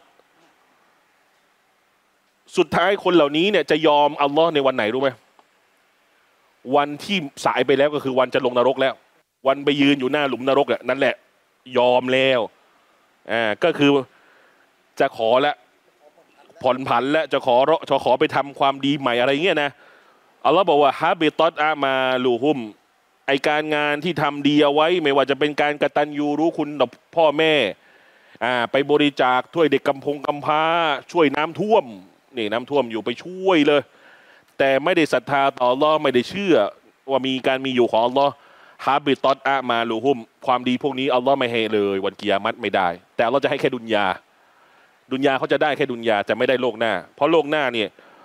สุดท้ายคนเหล่านี้เนี่ยจะยอมอัลลอฮ์ในวันไหนรู้ไหมวันที่สายไปแล้วก็คือวันจะลงนรกแล้ววันไปยืนอยู่หน้าหลุมนรกอ่ะนั่นแหละยอมแล้วอ่าก็คือจะขอละผ่อนผันและจะขอจะขอไปทำความดีใหม่อะไรเงี้ยนะอัลลอฮ์บอกว่าฮาบิตอตอามาลูฮุมไอการงานที่ทำดีเอาไว้ไม่ว่าจะเป็นการกตัญญูรู้คุณต่อพ่อแม่อ่าไปบริจาคช่วยเด็กกำพงกำพร้าช่วยน้ำท่วมนี่น้ำท่วมอยู่ไปช่วยเลยแต่ไม่ได้ศรัทธาต่ออัลลอฮ์ไม่ได้เชื่อว่ามีการมีอยู่ของอัลลอฮ์ฮาบิตอตอามาลูฮุมความดีพวกนี้อัลลอฮ์ไม่ให้เลยวันกิยามัตไม่ได้แต่อัลลอฮ์จะให้แค่ดุนยาดุนยาเขาจะได้แค่ดุนยาจะไม่ได้โลกหน้าเพราะโลกหน้าเนี่ย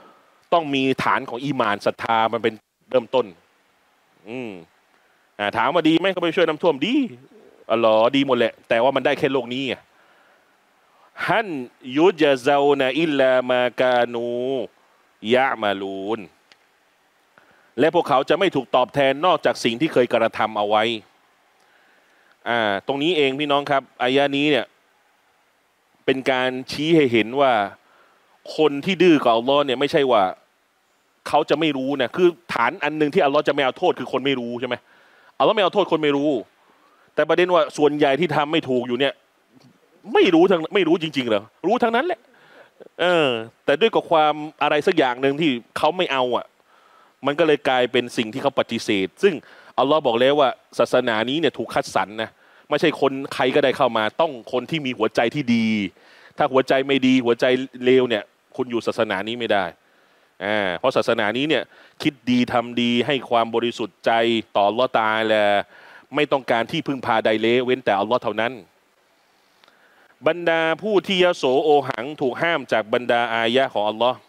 ต้องมีฐานของอีหม่านศรัทธามันเป็นเริ่มต้นอืมอ่าถามว่าดีไหมเขาไปช่วยน้ำท่วมดีอ๋อเหรอดีหมดแหละแต่ว่ามันได้แค่โลกนี้ไงฮันยุจเซานะอิลลามากานูยะมาลูนและพวกเขาจะไม่ถูกตอบแทนนอกจากสิ่งที่เคยกระทำเอาไว้อ่าตรงนี้เองพี่น้องครับอายะนี้เนี่ยเป็นการชี้ให้เห็นว่าคนที่ดื้อกับอัลลอฮ์เนี่ยไม่ใช่ว่าเขาจะไม่รู้นะคือฐานอันหนึ่งที่อัลลอฮ์จะไม่เอาโทษคือคนไม่รู้ใช่ไหมอัลลอฮ์ไม่เอาโทษคนไม่รู้แต่ประเด็นว่าส่วนใหญ่ที่ทำไม่ถูกอยู่เนี่ยไม่รู้ทั้งไม่รู้จริงๆเหรอรู้ทั้งนั้นแหละเออแต่ด้วยกับความอะไรสักอย่างหนึ่งที่เขาไม่เอาอ่ะมันก็เลยกลายเป็นสิ่งที่เขาปฏิเสธซึ่งอัลลอฮ์บอกแล้วว่าศาสนานี้เนี่ยถูกคัดสรรนะไม่ใช่คนใครก็ได้เข้ามาต้องคนที่มีหัวใจที่ดีถ้าหัวใจไม่ดีหัวใจเลวเนี่ยคุณอยู่ศาสนานี้ไม่ได้อ่าเพราะศาสนานี้เนี่ยคิดดีทำดีให้ความบริสุทธิ์ใจต่ออัลลอฮ์ตาอาลาไม่ต้องการที่พึ่งพาใดเลเว้นแต่อัลลอฮ์เท่านั้นบรรดาผู้ที่ยโสโอหังถูกห้ามจากบรรดาอายะของอัลลอฮ์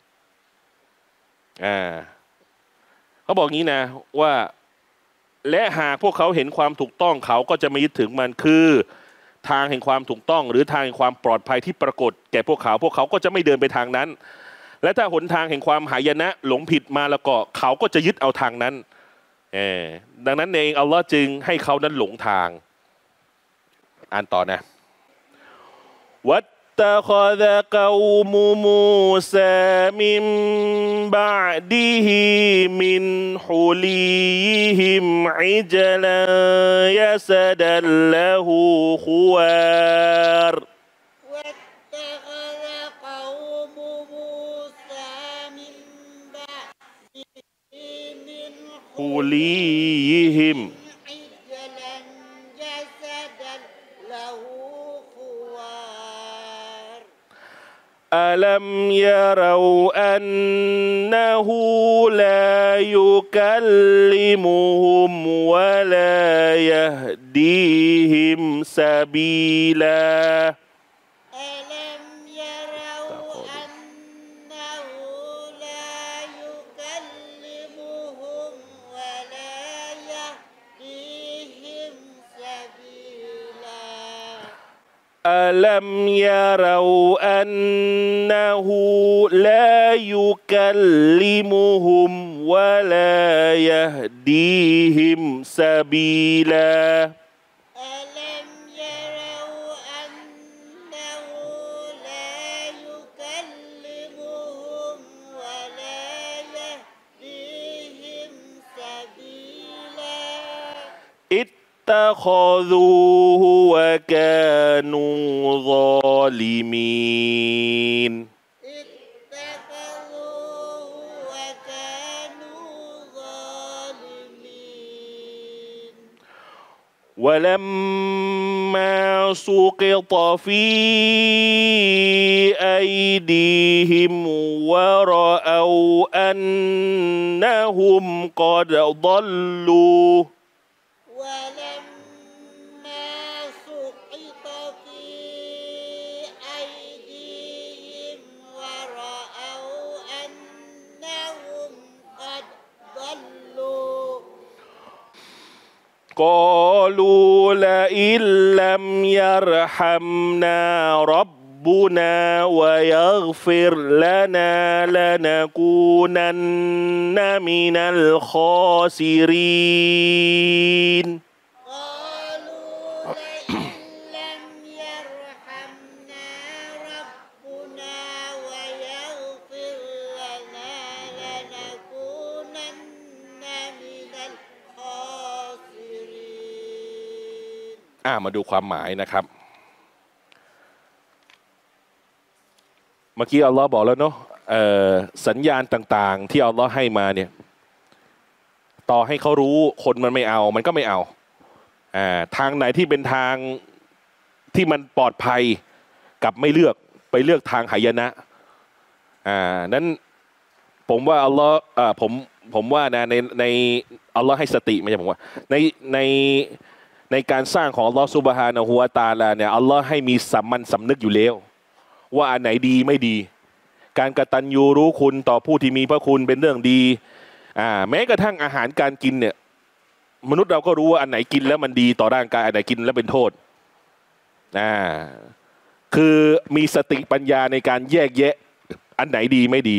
อ่าเขาบอกงี้นะว่าและหากพวกเขาเห็นความถูกต้องเขาก็จะไม่ยึดถึงมันคือทางแห่งความถูกต้องหรือทางแห่งความปลอดภัยที่ปรากฏแก่พวกเขาพวกเขาก็จะไม่เดินไปทางนั้นและถ้าหนทางแห่งความหายนะหลงผิดมาแล้วก็เขาก็จะยึดเอาทางนั้นเออดังนั้นเองอัลลอฮ์จึงให้เขานั้นหลงทางอ่านต่อนะวัตตะคอซะกอมุมูซามินบะอดิฮิมินฮุลีฮิมอิจลายะซะดัลละฮูคุวาร واتخذ قوم موسى من بعده من ฮุลีฮิม عجلا جسدا له خوار ألم يروا أنه لا يكلمهم ولا يهديهم سبيلا ألم يروا أنه لا يكلمهم ولا يهديهم سبيلا ألم يروا أنه لا يكلمهم ولا يهديهم سبيلا ألم يروا أنه لا يكلمهم ولا يهديهم سبيلا اتخذوه وكانوا ظالمين اتخذوه وكانوا ظالمين ولما سقط في أيديهم ورأوا أنهم قد ضلوا ولما سقط في أيديهم ورأوا أنهم قد ضلوا قالوا لئن لم يرحمنا ربنا ويغفر لنا لنكونن من الخاسرين قالوا لئن لم يرحمنا ربنا ويغفر لنا لنكونن من الخاسرين อ่ามาดูความหมายนะครับ เมื่อกี้อัลลอฮ์บอกแล้วเนาะสัญญาณต่างๆที่อัลลอฮ์ให้มาเนี่ยต่อให้เขารู้คนมันไม่เอามันก็ไม่เอาอ่าทางไหนที่เป็นทางที่มันปลอดภัยกับไม่เลือกไปเลือกทางหายนะอ่านั้นผมว่าอัลลอฮ์อ่าผมผมว่านะในในอัลลอฮ์ให้สติไม่ใช่ผมว่าในในในการสร้างของอัลลอฮ์ซุบฮานะฮูวะตะอาลาเนี่ยอัลลอฮ์ให้มีสัมมันสำนึกอยู่แล้วว่าอันไหนดีไม่ดีการกตัญญูรู้คุณต่อผู้ที่มีพระคุณเป็นเรื่องดีอ่าแม้กระทั่งอาหารการกินเนี่ยมนุษย์เราก็รู้ว่าอันไหนกินแล้วมันดีต่อร่างกายอันไหนกินแล้วเป็นโทษอ่าคือมีสติปัญญาในการแยกแยะอันไหนดีไม่ดี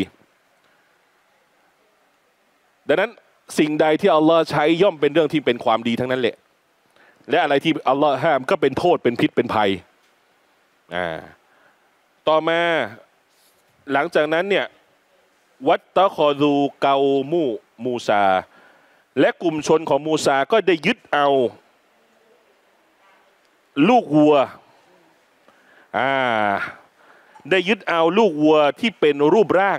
ดังนั้นสิ่งใดที่อัลลอฮ์ใช้ย่อมเป็นเรื่องที่เป็นความดีทั้งนั้นแหละและอะไรที่อัลลอฮ์ห้ามก็เป็นโทษเป็นพิษเป็นภัยอ่าต่อมาหลังจากนั้นเนี่ยวัตตะคอดูเกามูมูซาและกลุ่มชนของมูซาก็ได้ยึดเอาลูกวัวอ่าได้ยึดเอาลูกวัวที่เป็นรูปร่าง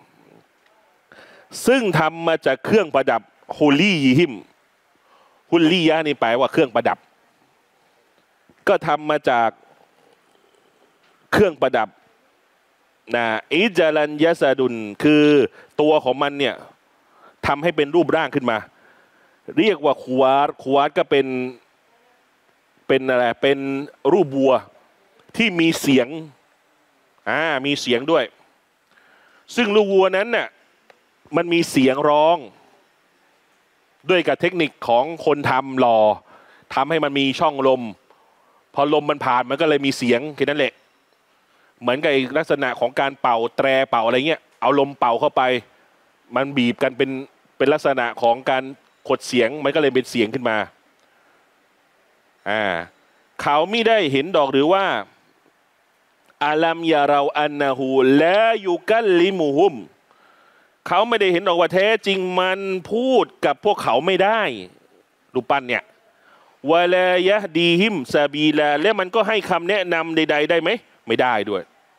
ซึ่งทำมาจากเครื่องประดับฮุลีฮิมฮุลียะนี่แปลว่าเครื่องประดับก็ทำมาจากเครื่องประดับนะอิจารันยะซาดุนคือตัวของมันเนี่ยทำให้เป็นรูปร่างขึ้นมาเรียกว่าควาร์ควาร์ก็เป็นเป็นอะไรเป็นรูปวัวที่มีเสียงอ่ามีเสียงด้วยซึ่งลูกวัวนั้นน่ะมันมีเสียงร้องด้วยกับเทคนิคของคนทำหล่อทำให้มันมีช่องลมพอลมมันผ่านมันก็เลยมีเสียงแค่นั้นแหละเหมือนกับลักษณะของการเป่าแตรเป่าอะไรเงี้ยเอาลมเป่าเข้าไปมันบีบกันเป็นเป็นลักษณะของการขดเสียงมันก็เลยเป็นเสียงขึ้นมาอ่าเขาไม่ได้เห็นดอกหรือว่าอาลัมยาเราอันนะฮูและยูกัลลิมุฮุมเขาไม่ได้เห็นดอกว่าแท้จริงมันพูดกับพวกเขาไม่ได้รูปปั้นเนี่ยวะลายะดีฮิมซาบีลาและมันก็ให้คำแนะนำใดๆได้ไหมไม่ได้ด้วย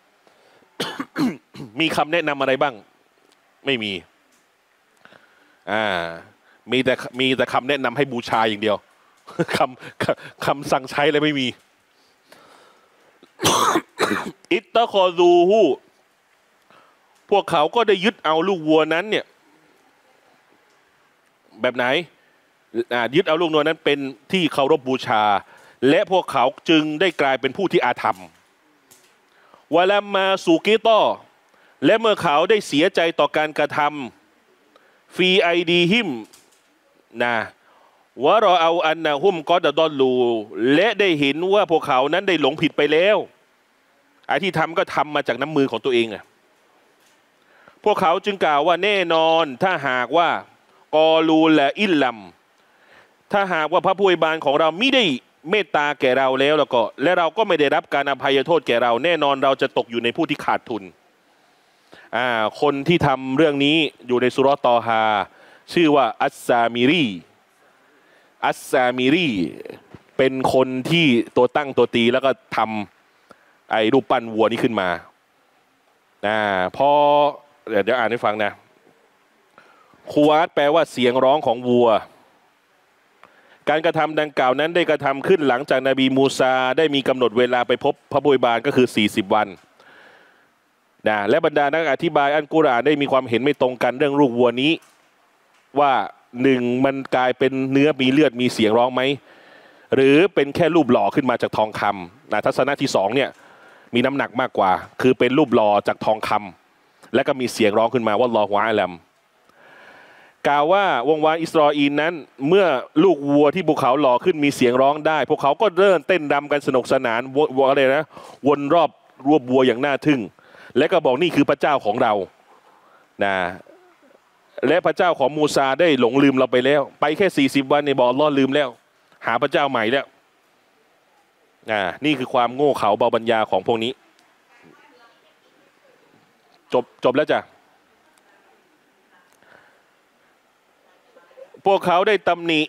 มีคำแนะนำอะไรบ้างไม่มีอ่ามีแต่มีแต่คำแนะนำให้บูชาอย่างเดียว คำคำสั่งใช้อะไรไม่มี อิตตะคอซูฮูพวกเขาก็ได้ยึดเอาลูกวัวนั้นเนี่ยแบบไหนยึดเอาลูกวัวนั้นเป็นที่เคารพบูชาและพวกเขาจึงได้กลายเป็นผู้ที่อาธรรมวะลัมมาสูกิตอและเมื่อเขาได้เสียใจต่อการกระทำฟีไอดีหิมนะวะรอเอาอันนะฮุมก็ดะดอลลูและได้เห็นว่าพวกเขานั้นได้หลงผิดไปแล้วไอ้ที่ทำก็ทำมาจากน้ำมือของตัวเองอะพวกเขาจึงกล่าวว่าแน่นอนถ้าหากว่ากอลูและอิลลัมถ้าหากว่าพระผู้อวยบานของเราไม่ได้เมตตาแก่เราแล้วแล้วก็และเราก็ไม่ได้รับการอภัยโทษแก่เราแน่นอนเราจะตกอยู่ในผู้ที่ขาดทุนอ่าคนที่ทำเรื่องนี้อยู่ในสุเราะห์ตอฮาชื่อว่าอัสซามิรีอัสซามิรีเป็นคนที่ตัวตั้งตัวตีแล้วก็ทำไอ้รูปปั้นวัวนี้ขึ้นมาอ่าพอเดี๋ยวอ่านให้ฟังนะคูวาตแปลว่าเสียงร้องของวัวการกระทำดังกล่าวนั้นได้กระทำขึ้นหลังจากนบีมูซาได้มีกำหนดเวลาไปพบพระผู้อวยบานก็คือสี่สิบวันนะและบรรดานักอธิบายอัลกุรอานได้มีความเห็นไม่ตรงกันเรื่องลูกวัวนี้ว่าหนึ่งมันกลายเป็นเนื้อมีเลือดมีเสียงร้องไหมหรือเป็นแค่รูปหล่อขึ้นมาจากทองคำนะทัศนะที่สองเนี่ยมีน้ำหนักมากกว่าคือเป็นรูปหล่อจากทองคำและก็มีเสียงร้องขึ้นมาว่าลอฮุอาลัมกล่าวว่าวงวานอิสราเอลนั้นเมื่อลูกวัวที่ภูเขาหล่อขึ้นมีเสียงร้องได้พวกเขาก็เริ่มเต้นรำกันสนุกสนานวนอะไรนะวนรอบรวบวัวอย่างน่าทึ่งและก็บอกนี่คือพระเจ้าของเรานะและพระเจ้าของมูซาได้หลงลืมเราไปแล้วไปแค่สี่สิบวันในบอกอัลเลาะห์ลืมแล้วหาพระเจ้าใหม่แล้วอ่านี่คือความโง่เขลาเบาปัญญาของพวกนี้จบจบแล้วจ้ะพวกเขาได้ตำหนิ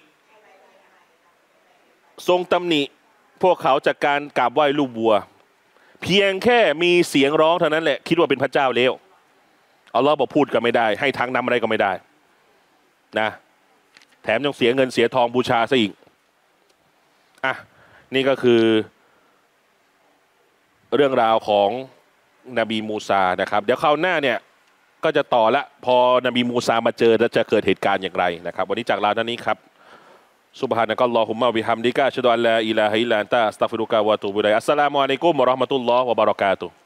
ทรงตำหนิพวกเขาจากการกราบไหว้รูปวัวเพียงแค่มีเสียงร้องเท่านั้นแหละคิดว่าเป็นพระเจ้าแล้วอัลลอฮ์บอกพูดก็ไม่ได้ให้ทางนำอะไรก็ไม่ได้นะแถมยังเสียเงินเสียทองบูชาซะอีกอ่ะนี่ก็คือเรื่องราวของนบีมูซานะครับเดี๋ยวคราวหน้าเนี่ยก็จะต่อละพอนบีมูซามาเจอแล้วจะเกิดเหตุการณ์อย่างไรนะครับวันนี้จากลาท่านนี้ครับซุบฮานะกัลลอฮุมมะบิฮัมดิกะอัชฮะดูอัลลาอิลาฮะอิลลัลลอฮอัสตัฆฟิรุกะวะอะตูบุอิลัยฮิอัสสลามุอะลัยกุมวะเราะห์มะตุลลอฮ์วะบะเราะกาตุฮ์